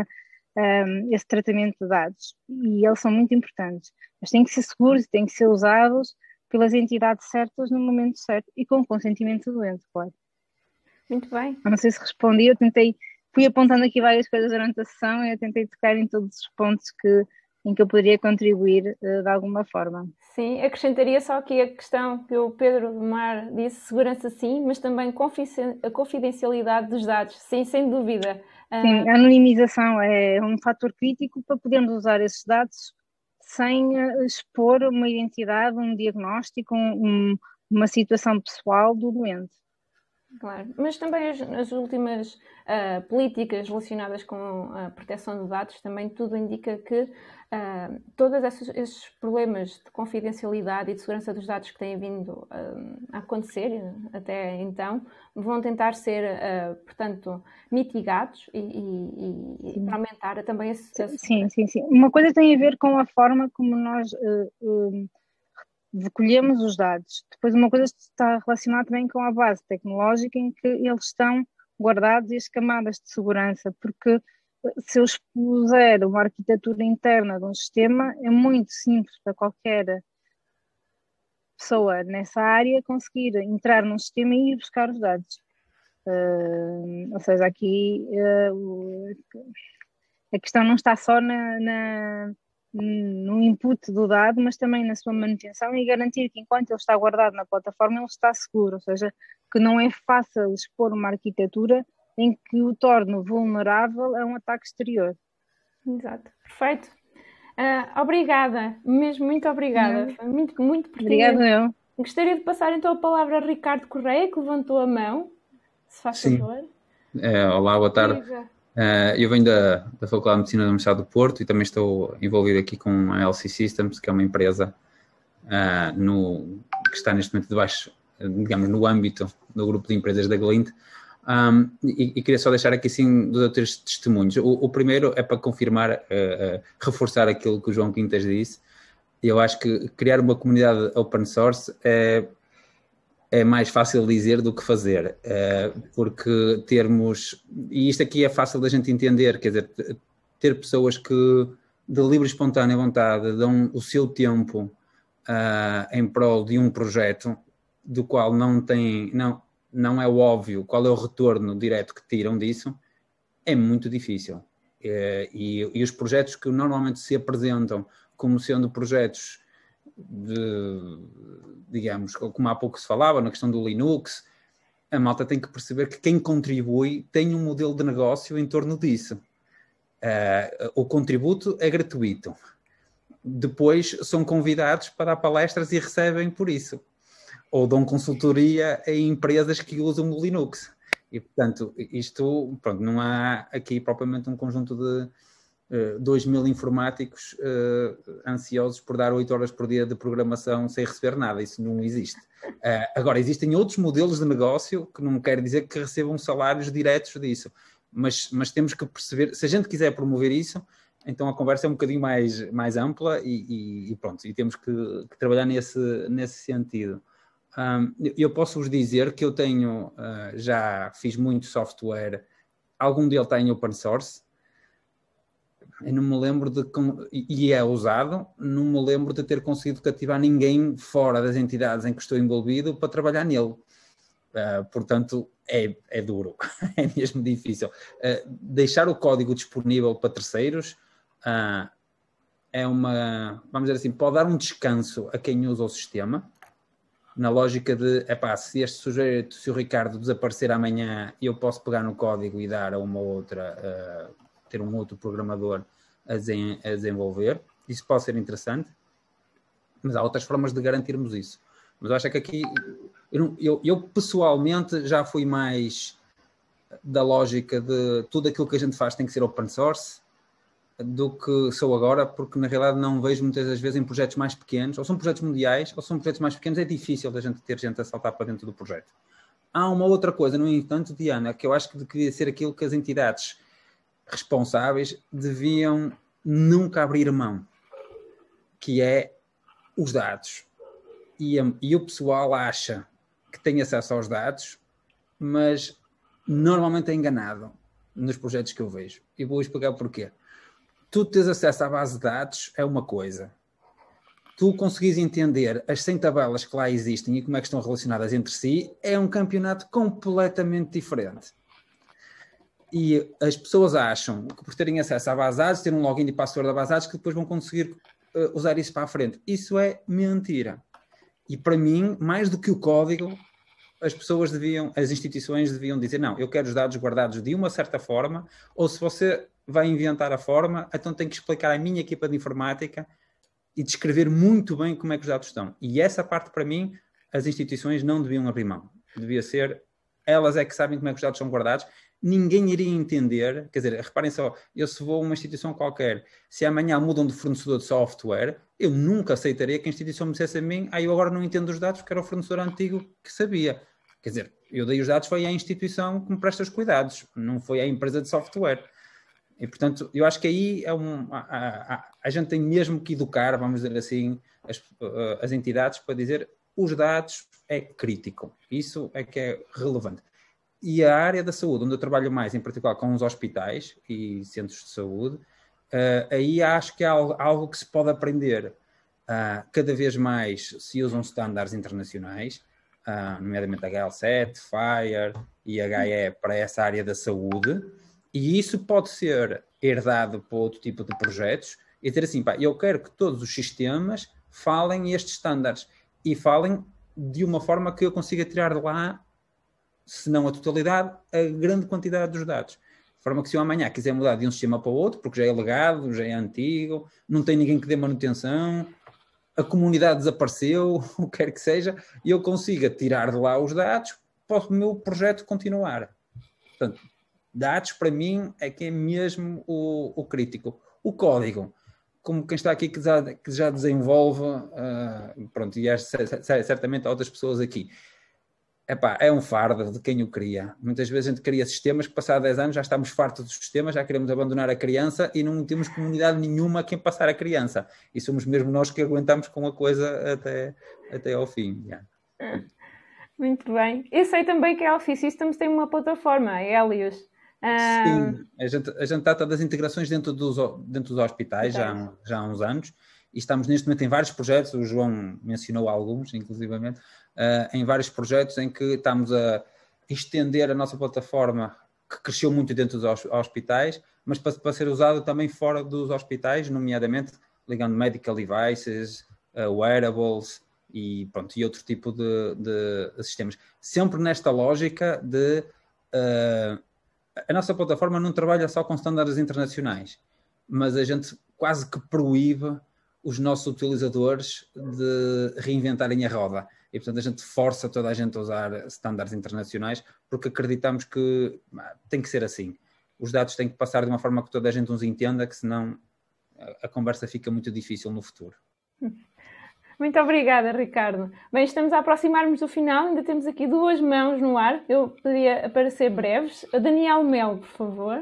esse tratamento de dados e eles são muito importantes, mas têm que ser seguros e têm que ser usados pelas entidades certas no momento certo e com o consentimento do doente, claro. Muito bem. Eu não sei se respondi, fui apontando aqui várias coisas durante a sessão e eu tentei tocar em todos os pontos em que eu poderia contribuir de alguma forma. Sim, acrescentaria só aqui a questão que o Pedro do Mar disse, segurança sim, mas também a confidencialidade dos dados, sim, sem dúvida. Sim, a anonimização é um fator crítico para podermos usar esses dados sem expor uma identidade, um diagnóstico, uma situação pessoal do doente. Claro, mas também as últimas políticas relacionadas com a proteção de dados, também tudo indica que todos esses problemas de confidencialidade e de segurança dos dados que têm vindo a acontecer até então, vão tentar ser, portanto, mitigados e para aumentar também esse... Sim. Uma coisa tem a ver com a forma como nós... recolhemos os dados. Depois uma coisa está relacionada também com a base tecnológica em que eles estão guardados e as camadas de segurança, porque se eu expuser uma arquitetura interna de um sistema, é muito simples para qualquer pessoa nessa área conseguir entrar num sistema e ir buscar os dados. Ou seja, aqui a questão não está só no input do dado, mas também na sua manutenção e garantir que enquanto ele está guardado na plataforma, ele está seguro, ou seja, que não é fácil expor uma arquitetura em que o torne vulnerável a um ataque exterior. Exato, perfeito. Obrigada, mesmo muito obrigada, foi muito pertinente. Obrigada eu. Gostaria de passar então a palavra a Ricardo Correia, que levantou a mão, se faz favor. Olá, boa tarde. Eu venho da Faculdade de Medicina da Universidade do Porto e também estou envolvido aqui com a LC Systems, que é uma empresa que está neste momento debaixo, digamos, no âmbito do grupo de empresas da Glint. E queria só deixar aqui assim 2 ou 3 testemunhos. O primeiro é para confirmar, reforçar aquilo que o João Quintas disse. Eu acho que criar uma comunidade open source é mais fácil dizer do que fazer, porque e isto aqui é fácil da gente entender, quer dizer, ter pessoas que de livre e espontânea vontade dão o seu tempo em prol de um projeto do qual não é óbvio qual é o retorno direto que tiram disso, é muito difícil. E os projetos que normalmente se apresentam como sendo projetos digamos, como há pouco se falava, na questão do Linux, a malta tem que perceber que quem contribui tem um modelo de negócio em torno disso. O contributo é gratuito. Depois são convidados para dar palestras e recebem por isso. Ou dão consultoria a empresas que usam o Linux. E, portanto, isto, não há aqui propriamente um conjunto 2.000 informáticos ansiosos por dar 8 horas por dia de programação sem receber nada. Isso não existe. Agora, existem outros modelos de negócio que não quer dizer que recebam salários diretos disso. Mas temos que perceber, se a gente quiser promover isso, então a conversa é um bocadinho mais ampla e pronto, e temos que trabalhar nesse sentido. Eu posso vos dizer que eu tenho, já fiz muito software, algum dele está em open source, eu não me lembro e é usado, não me lembro de ter conseguido cativar ninguém fora das entidades em que estou envolvido para trabalhar nele. Portanto, é duro, é mesmo difícil. Deixar o código disponível para terceiros vamos dizer assim, pode dar um descanso a quem usa o sistema, na lógica de, se este sujeito, se o Ricardo desaparecer amanhã, eu posso pegar no código e dar a uma outra, ter um outro programador a desenvolver. Isso pode ser interessante, mas há outras formas de garantirmos isso. Mas eu acho que aqui, eu pessoalmente já fui mais da lógica de tudo aquilo que a gente faz tem que ser open source, do que sou agora, porque na realidade não vejo muitas das vezes em projetos mais pequenos, ou são projetos mundiais, ou são projetos mais pequenos, é difícil da gente ter gente a saltar para dentro do projeto. Há uma outra coisa, no entanto, Diana, que eu acho que devia ser aquilo que as entidades responsáveis deviam nunca abrir mão, que é os dados. E o pessoal acha que tem acesso aos dados, mas normalmente é enganado nos projetos que eu vejo. E vou explicar porquê. Tu tens acesso à base de dados é uma coisa. Tu conseguires entender as 100 tabelas que lá existem e como é que estão relacionadas entre si é um campeonato completamente diferente. E as pessoas acham que por terem acesso à base de dados, ter um login e password da base de dados, que depois vão conseguir usar isso para a frente. Isso é mentira. E para mim, mais do que o código, as instituições deviam dizer, não, eu quero os dados guardados de uma certa forma, ou se você vai inventar a forma, então tem que explicar à minha equipa de informática e descrever muito bem como é que os dados estão. E essa parte, para mim, as instituições não deviam abrir mão. Devia ser, elas é que sabem como é que os dados são guardados. Ninguém iria entender, quer dizer, reparem só, eu se vou a uma instituição qualquer, se amanhã mudam de fornecedor de software, eu nunca aceitaria que a instituição me dissesse a mim, eu agora não entendo os dados porque era o fornecedor antigo que sabia. Quer dizer, eu dei os dados, foi à instituição que me presta os cuidados, não foi à empresa de software. E, portanto, eu acho que aí a gente tem mesmo que educar, vamos dizer assim, as entidades para dizer os dados é crítico. Isso é que é relevante. E a área da saúde, onde eu trabalho mais, em particular com os hospitais e centros de saúde, aí acho que há algo que se pode aprender. Cada vez mais se usam estándares internacionais, nomeadamente HL7, FHIR e HE para essa área da saúde, e isso pode ser herdado para outro tipo de projetos e dizer assim, eu quero que todos os sistemas falem estes estándares e falem de uma forma que eu consiga tirar de lá, se não a totalidade, a grande quantidade dos dados. De forma que se eu amanhã quiser mudar de um sistema para o outro, porque já é legado, já é antigo, não tem ninguém que dê manutenção, a comunidade desapareceu, o que quer que seja, e eu consiga tirar de lá os dados para o meu projeto continuar. Portanto, dados para mim é que é mesmo o crítico. O código, como quem está aqui que já desenvolve, pronto, e certamente há outras pessoas aqui, é um fardo de quem o cria. Muitas vezes a gente cria sistemas que passado 10 anos já estamos fartos dos sistemas, já queremos abandonar a criança e não temos comunidade nenhuma a quem passar a criança. E somos mesmo nós que aguentamos com a coisa até ao fim. Yeah. Muito bem. Eu sei também que a Alfie Systems tem uma plataforma, a Helios. Sim, a gente trata das integrações dentro dos hospitais já há uns anos e estamos neste momento em vários projetos, o João mencionou alguns, inclusivamente, em vários projetos em que estamos a estender a nossa plataforma, que cresceu muito dentro dos hospitais, mas para ser usado também fora dos hospitais, nomeadamente ligando medical devices, wearables e outro tipo de sistemas. Sempre nesta lógica de... a nossa plataforma não trabalha só com estándares internacionais, mas a gente quase que proíbe os nossos utilizadores de reinventarem a roda. E, portanto, a gente força toda a gente a usar estándares internacionais porque acreditamos que tem que ser assim. os dados têm que passar de uma forma que toda a gente os entenda, que senão a conversa fica muito difícil no futuro. Muito obrigada, Ricardo. Bem, estamos a aproximar-nos do final, ainda temos aqui 2 mãos no ar. Eu podia para ser breves. Daniel Melo, por favor.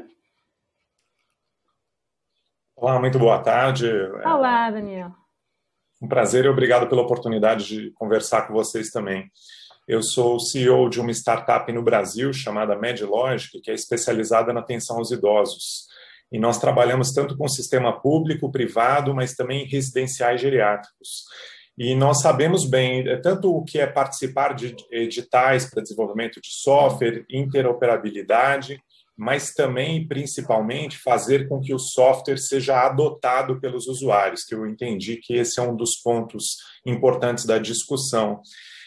Olá, muito boa tarde. Olá, Daniel. Um prazer e obrigado pela oportunidade de conversar com vocês também. Eu sou o CEO de uma startup no Brasil chamada MedLogic, que é especializada na atenção aos idosos. E nós trabalhamos tanto com o sistema público, privado, mas também em residenciais geriátricos. E nós sabemos bem tanto o que é participar de editais para desenvolvimento de software, interoperabilidade, mas também e principalmente fazer com que o software seja adotado pelos usuários, que eu entendi que esse é um dos pontos importantes da discussão.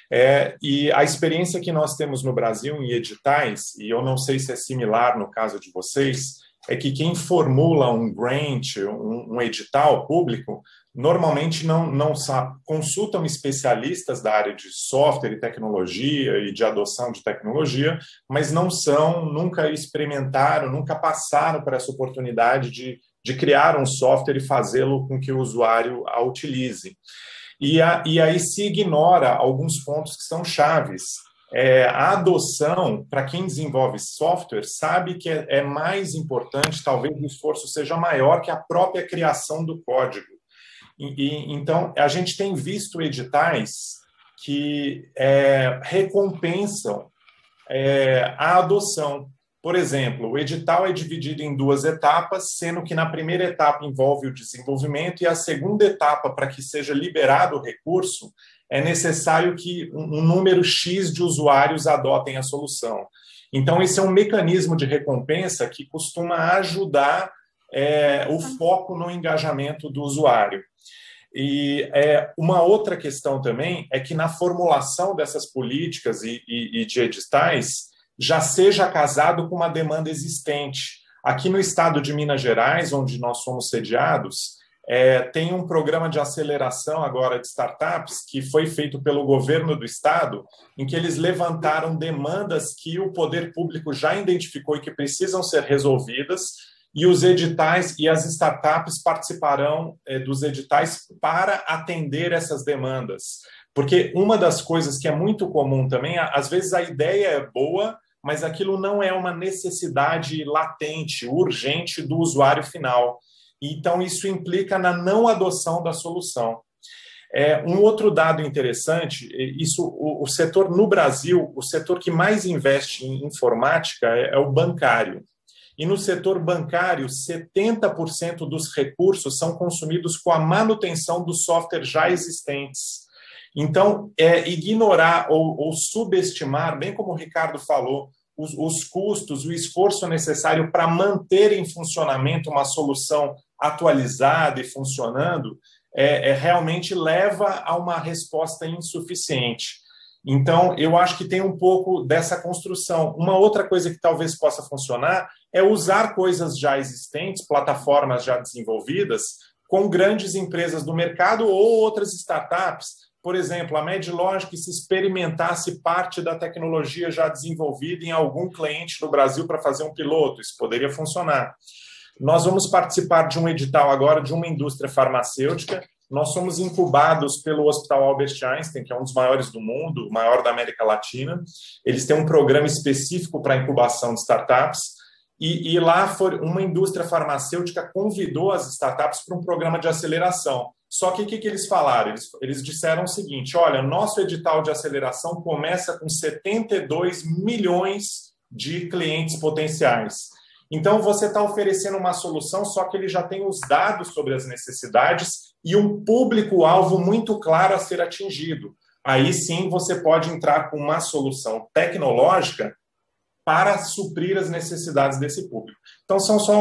E a experiência que nós temos no Brasil em editais, e eu não sei se é similar no caso de vocês, é que quem formula um grant, um edital público, normalmente não consultam especialistas da área de software e tecnologia e de adoção de tecnologia, mas nunca experimentaram, nunca passaram por essa oportunidade de criar um software e fazê-lo com que o usuário a utilize. E aí se ignora alguns pontos que são chaves. A adoção, para quem desenvolve software, sabe que é mais importante, talvez o esforço seja maior que a própria criação do código. Então, a gente tem visto editais que recompensam a adoção. Por exemplo, o edital é dividido em 2 etapas, sendo que na primeira etapa envolve o desenvolvimento e a segunda etapa, para que seja liberado o recurso, é necessário que um número X de usuários adotem a solução. Então, esse é um mecanismo de recompensa que costuma ajudar o foco no engajamento do usuário. E uma outra questão também é que na formulação dessas políticas e de editais já seja casado com uma demanda existente. Aqui no estado de Minas Gerais, onde nós somos sediados, tem um programa de aceleração agora de startups que foi feito pelo governo do estado, em que eles levantaram demandas que o poder público já identificou e que precisam ser resolvidas, e os editais e as startups participarão dos editais para atender essas demandas. Porque uma das coisas que é muito comum também, às vezes a ideia é boa, mas aquilo não é uma necessidade latente, urgente do usuário final. Então, isso implica na não adoção da solução. Um outro dado interessante, o setor no Brasil, o setor que mais investe em informática é o bancário. E no setor bancário, 70% dos recursos são consumidos com a manutenção dos softwares já existentes. Então, ignorar ou subestimar, bem como o Ricardo falou, os custos, o esforço necessário para manter em funcionamento uma solução atualizada e funcionando, realmente leva a uma resposta insuficiente. Então, eu acho que tem um pouco dessa construção. Uma outra coisa que talvez possa funcionar é usar coisas já existentes, plataformas já desenvolvidas, com grandes empresas do mercado ou outras startups. Por exemplo, a MedLogic, se experimentasse parte da tecnologia já desenvolvida em algum cliente no Brasil para fazer um piloto, isso poderia funcionar. Nós vamos participar de um edital agora de uma indústria farmacêutica. Nós somos incubados pelo Hospital Albert Einstein, que é um dos maiores do mundo, o maior da América Latina. Eles têm um programa específico para incubação de startups. E lá uma indústria farmacêutica convidou as startups para um programa de aceleração. Só que o que eles falaram? Eles disseram o seguinte: olha, nosso edital de aceleração começa com 72 milhões de clientes potenciais. Então, você está oferecendo uma solução, só que ele já tem os dados sobre as necessidades e um público-alvo muito claro a ser atingido. Aí sim você pode entrar com uma solução tecnológica para suprir as necessidades desse público. Então, são só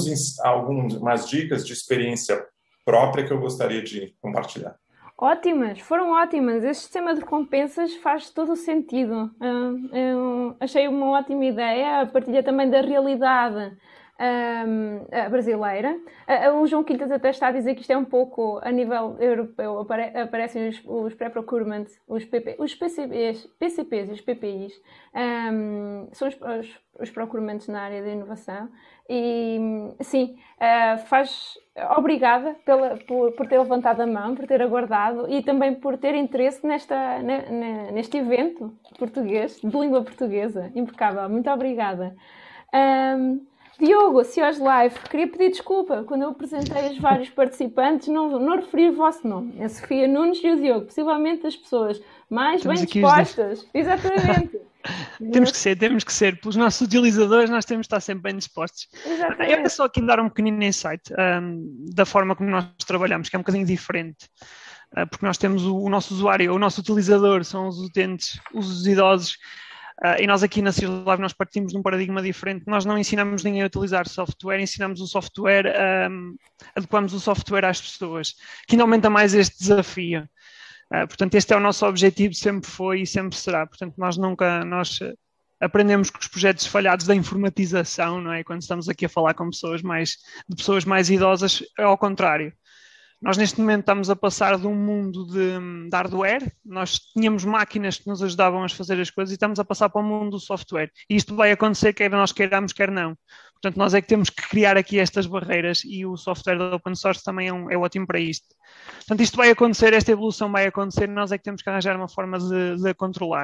algumas dicas de experiência própria que eu gostaria de compartilhar. Ótimas, foram ótimas. Este sistema de recompensas faz todo o sentido. Eu achei uma ótima ideia, a partilha também da realidade brasileira. O João Quintas até está a dizer que isto é um pouco a nível europeu, aparecem os pré-procurement, os PCPs e os PPIs, são os procuramentos na área da inovação. E sim, obrigada por ter levantado a mão, por ter aguardado e também por ter interesse neste evento português, de língua portuguesa, impecável. Muito obrigada. Diogo, CEOs Live, queria pedir desculpa quando eu apresentei os vários participantes, não referi o vosso nome. A Sofia Nunes e o Diogo, possivelmente as pessoas mais bem dispostas. Exatamente. Temos que ser. Pelos nossos utilizadores, nós temos que estar sempre bem dispostos. Exatamente. Eu quero só aqui dar um pequenino insight da forma como nós trabalhamos, que é um bocadinho diferente. Porque nós temos o nosso usuário, o nosso utilizador, são os utentes, os idosos. E nós aqui na CEOs Live nós partimos de um paradigma diferente. Nós não ensinamos ninguém a utilizar software, ensinamos o software, adequamos o software às pessoas, que ainda aumenta mais este desafio. Portanto, este é o nosso objetivo, sempre foi e sempre será. Portanto, nós aprendemos com os projetos falhados da informatização, não é? Quando estamos aqui a falar com pessoas mais idosas, é ao contrário. Nós neste momento estamos a passar de um mundo de hardware, nós tínhamos máquinas que nos ajudavam a fazer as coisas e estamos a passar para o mundo do software. E isto vai acontecer quer nós queiramos, quer não. Portanto, nós é que temos que criar aqui estas barreiras e o software da open source também é ótimo para isto. Portanto, isto vai acontecer, esta evolução vai acontecer e nós é que temos que arranjar uma forma de a controlar.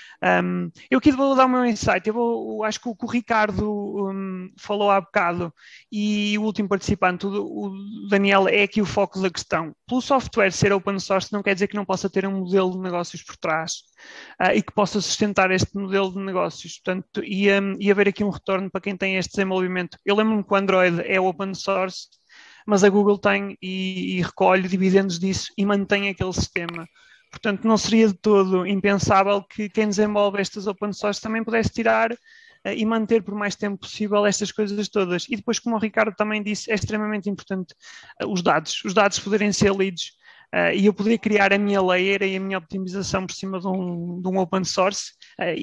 Eu aqui vou dar o meu insight. Acho que o que o Ricardo falou há bocado e o último participante, o Daniel, é aqui o foco da questão. Pelo software ser open source não quer dizer que não possa ter um modelo de negócios por trás e que possa sustentar este modelo de negócios. Portanto, e haver aqui um retorno para quem tem este desenvolvimento. Eu lembro-me que o Android é open source, mas a Google tem e recolhe dividendos disso e mantém aquele sistema. Portanto, não seria de todo impensável que quem desenvolve estas open source também pudesse tirar e manter por mais tempo possível estas coisas todas. E depois, como o Ricardo também disse, é extremamente importante os dados poderem ser lidos e eu poder criar a minha layer e a minha optimização por cima de um open source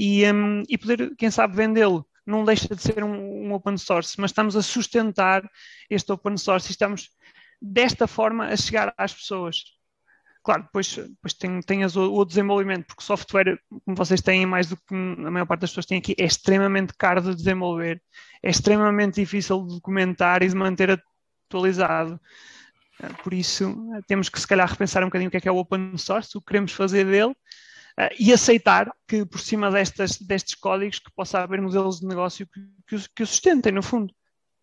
e poder, quem sabe, vendê-lo. Não deixa de ser um open source, mas estamos a sustentar este open source e estamos, desta forma, a chegar às pessoas. Claro, depois tem o desenvolvimento, porque o software, como vocês têm mais do que a maior parte das pessoas têm aqui, é extremamente caro de desenvolver, é extremamente difícil de documentar e de manter atualizado. Por isso, temos que se calhar repensar um bocadinho o que é o open source, o que queremos fazer dele e aceitar que por cima destes códigos que possa haver modelos de negócio que o sustentem, no fundo.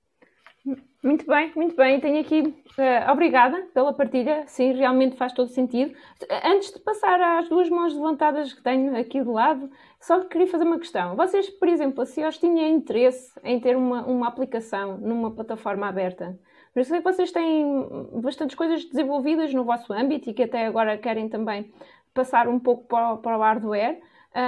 Muito bem. Tenho aqui, obrigada pela partilha, sim, realmente faz todo sentido. Antes de passar às duas mãos levantadas que tenho aqui do lado, só queria fazer uma questão. Vocês, por exemplo, se os tinham interesse em ter uma aplicação numa plataforma aberta, por isso é que vocês têm bastantes coisas desenvolvidas no vosso âmbito e que até agora querem também passar um pouco para o hardware,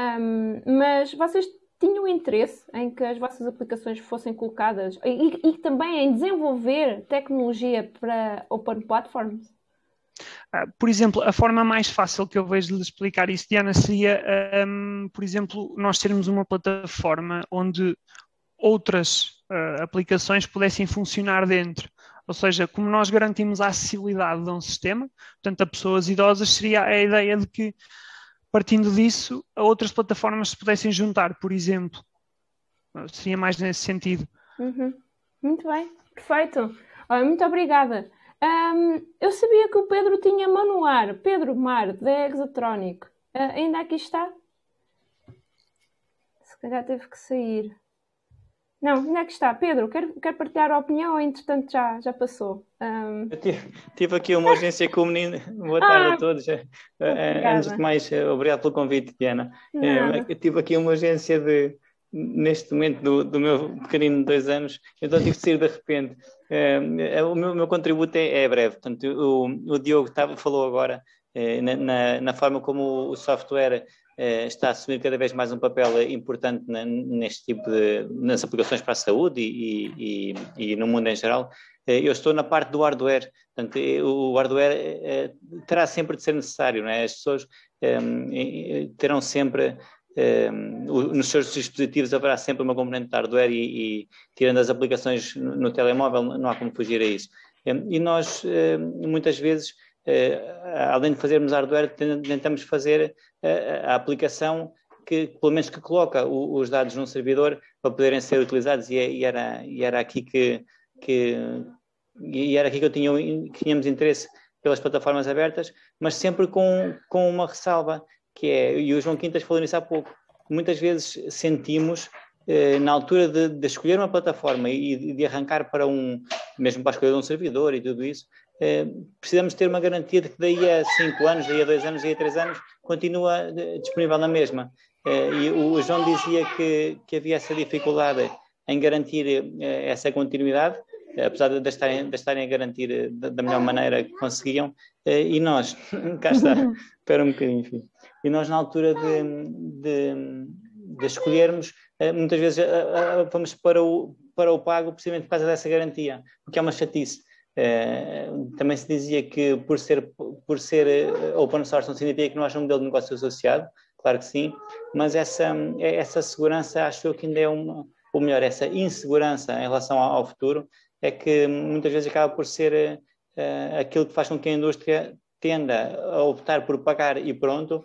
mas vocês tinham interesse em que as vossas aplicações fossem colocadas e também em desenvolver tecnologia para open platforms? Por exemplo, a forma mais fácil que eu vejo de explicar isso, Diana, seria, por exemplo, nós termos uma plataforma onde outras aplicações pudessem funcionar dentro. Ou seja, como nós garantimos a acessibilidade de um sistema, portanto, a pessoas idosas, seria a ideia de que, partindo disso, a outras plataformas se pudessem juntar, por exemplo. Seria mais nesse sentido. Muito bem, perfeito. Olha, muito obrigada. Eu sabia que o Pedro tinha manuar. Pedro Mar, da Exatronic. Ainda aqui está? Se calhar teve que sair. Não, ainda aqui está. Pedro, quer partilhar a opinião ou entretanto já passou? Eu tive aqui uma urgência com o menino. Boa tarde a todos. Antes de mais, obrigado pelo convite, Diana. Eu tive aqui uma urgência neste momento do meu pequenino de 2 anos, então tive de sair de repente. O meu contributo é breve. Portanto, o Diogo falou agora na forma como o software está a assumir cada vez mais um papel importante neste tipo nas aplicações para a saúde e no mundo em geral. Eu estou na parte do hardware, portanto, o hardware terá sempre de ser necessário, não é? As pessoas terão sempre nos seus dispositivos haverá sempre uma componente de hardware e tirando as aplicações no telemóvel, não há como fugir a isso. E nós, muitas vezes, além de fazermos hardware, tentamos fazer a aplicação que, pelo menos, que coloca os dados num servidor para poderem ser utilizados, e era aqui que tínhamos interesse pelas plataformas abertas, mas sempre com uma ressalva, que é, e o João Quintas falou nisso há pouco, muitas vezes sentimos, na altura de escolher uma plataforma e de arrancar mesmo para a escolha de um servidor e tudo isso, precisamos ter uma garantia de que daí a 5 anos, daí a 2 anos, daí a 3 anos, continua disponível na mesma. E o João dizia que havia essa dificuldade em garantir essa continuidade, apesar de estarem a garantir da melhor maneira que conseguiam, e nós, cá está, espera um bocadinho, enfim. E nós, na altura de escolhermos, muitas vezes vamos para o pago precisamente por causa dessa garantia, o que é uma chatice. Também se dizia que por ser open source não significa que não haja um modelo de negócio associado, claro que sim, mas essa segurança acho eu que ainda é ou melhor, essa insegurança em relação ao futuro, é que muitas vezes acaba por ser aquilo que faz com que a indústria tenda a optar por pagar e pronto,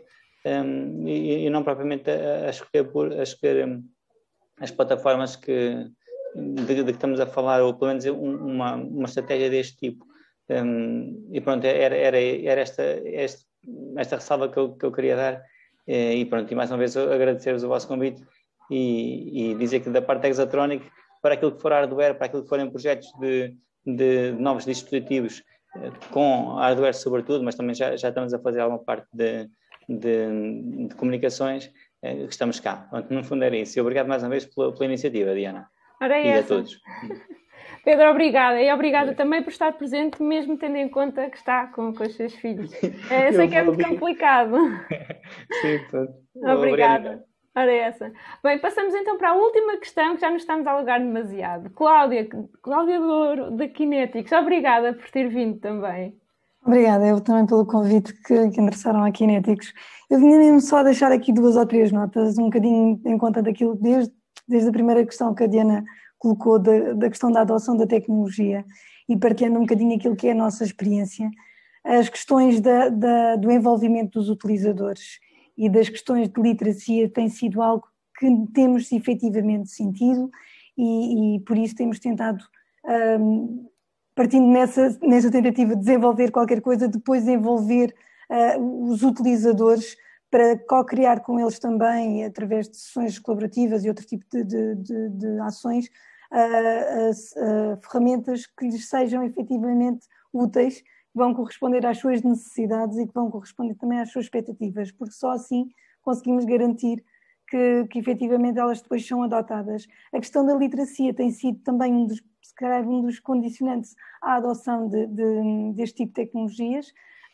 e não propriamente a escolher as plataformas de que estamos a falar, ou pelo menos uma estratégia deste tipo. E pronto, era esta ressalva que eu queria dar, e pronto, e mais uma vez agradecer-vos o vosso convite e dizer que da parte da Exatronic, para aquilo que for hardware, para aquilo que forem projetos de novos dispositivos, com hardware sobretudo, mas também já estamos a fazer alguma parte de comunicações, que estamos cá. Pronto, no fundo era isso. E obrigado mais uma vez pela iniciativa, Diana. Ora é e essa. a todos. Pedro, obrigada. E obrigada também por estar presente, mesmo tendo em conta que está com os seus filhos. Eu sei que é muito complicado. Sim, obrigada. Ora é essa. Bem, passamos então para a última questão, que já nos estamos a alugar demasiado. Cláudia Douro, da Kinetics, obrigada por ter vindo também. Obrigada, eu também pelo convite que endereçaram à Kinetics. Eu vinha mesmo só deixar aqui 2 ou 3 notas, um bocadinho em conta daquilo, desde a primeira questão que a Diana colocou, da questão da adoção da tecnologia, e partilhando um bocadinho aquilo que é a nossa experiência, as questões do envolvimento dos utilizadores e das questões de literacia tem sido algo que temos efetivamente sentido, e por isso temos tentado, partindo nessa tentativa de desenvolver qualquer coisa, depois envolver os utilizadores para co-criar com eles também, através de sessões colaborativas e outro tipo de ações, ferramentas que lhes sejam efetivamente úteis, que vão corresponder às suas necessidades e que vão corresponder também às suas expectativas, porque só assim conseguimos garantir que efetivamente elas depois são adotadas. A questão da literacia tem sido também um dos condicionantes à adoção deste tipo de tecnologias,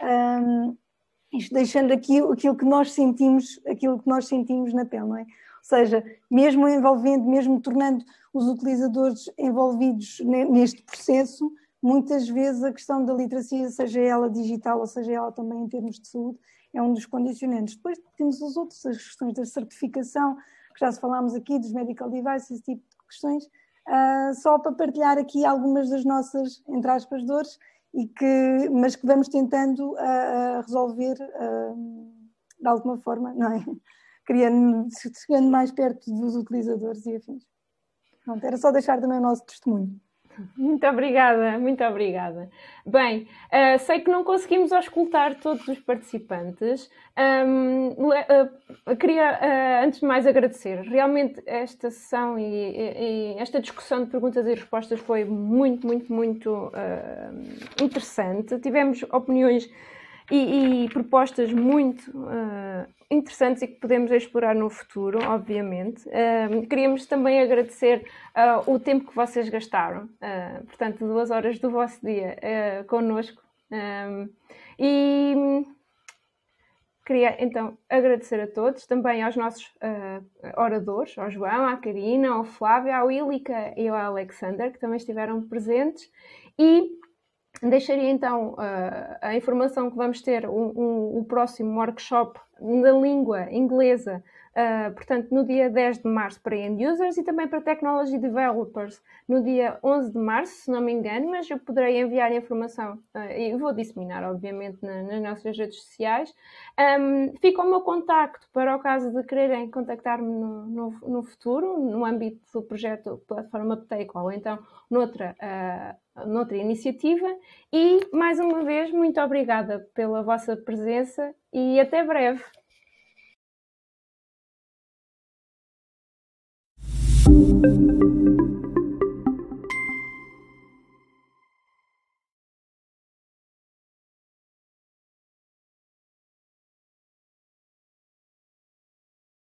isto deixando aqui aquilo que nós sentimos na pele, não é? Ou seja, mesmo envolvendo, mesmo tornando os utilizadores envolvidos neste processo, muitas vezes a questão da literacia, seja ela digital ou seja ela também em termos de saúde, é um dos condicionantes. Depois temos os outros, as questões da certificação, que já se falámos aqui, dos medical devices, esse tipo de questões, só para partilhar aqui algumas das nossas, entre aspas, dores, mas que vamos tentando resolver de alguma forma, não é? Chegando mais perto dos utilizadores e afins. Pronto, era só deixar também o nosso testemunho. Muito obrigada, muito obrigada. Bem, sei que não conseguimos auscultar todos os participantes. Queria, antes de mais, agradecer. Realmente esta sessão e esta discussão de perguntas e respostas foi muito, muito, muito interessante. Tivemos opiniões e propostas muito interessantes e que podemos explorar no futuro, obviamente. Queríamos também agradecer o tempo que vocês gastaram, portanto, 2 horas do vosso dia connosco. E queria então agradecer a todos, também aos nossos oradores, ao João, à Karina, ao Flávio, ao Ilika e ao Alexander, que também estiveram presentes. E Deixaria então a informação que vamos ter o próximo workshop na língua inglesa, portanto, no dia 10 de março para end users e também para technology developers no dia 11 de março, se não me engano, mas eu poderei enviar a informação e vou disseminar, obviamente, nas nossas redes sociais. Fica o meu contacto para o caso de quererem contactar-me no futuro, no âmbito do projeto Plataforma Uptake ou então noutra iniciativa. E, mais uma vez, muito obrigada pela vossa presença e até breve.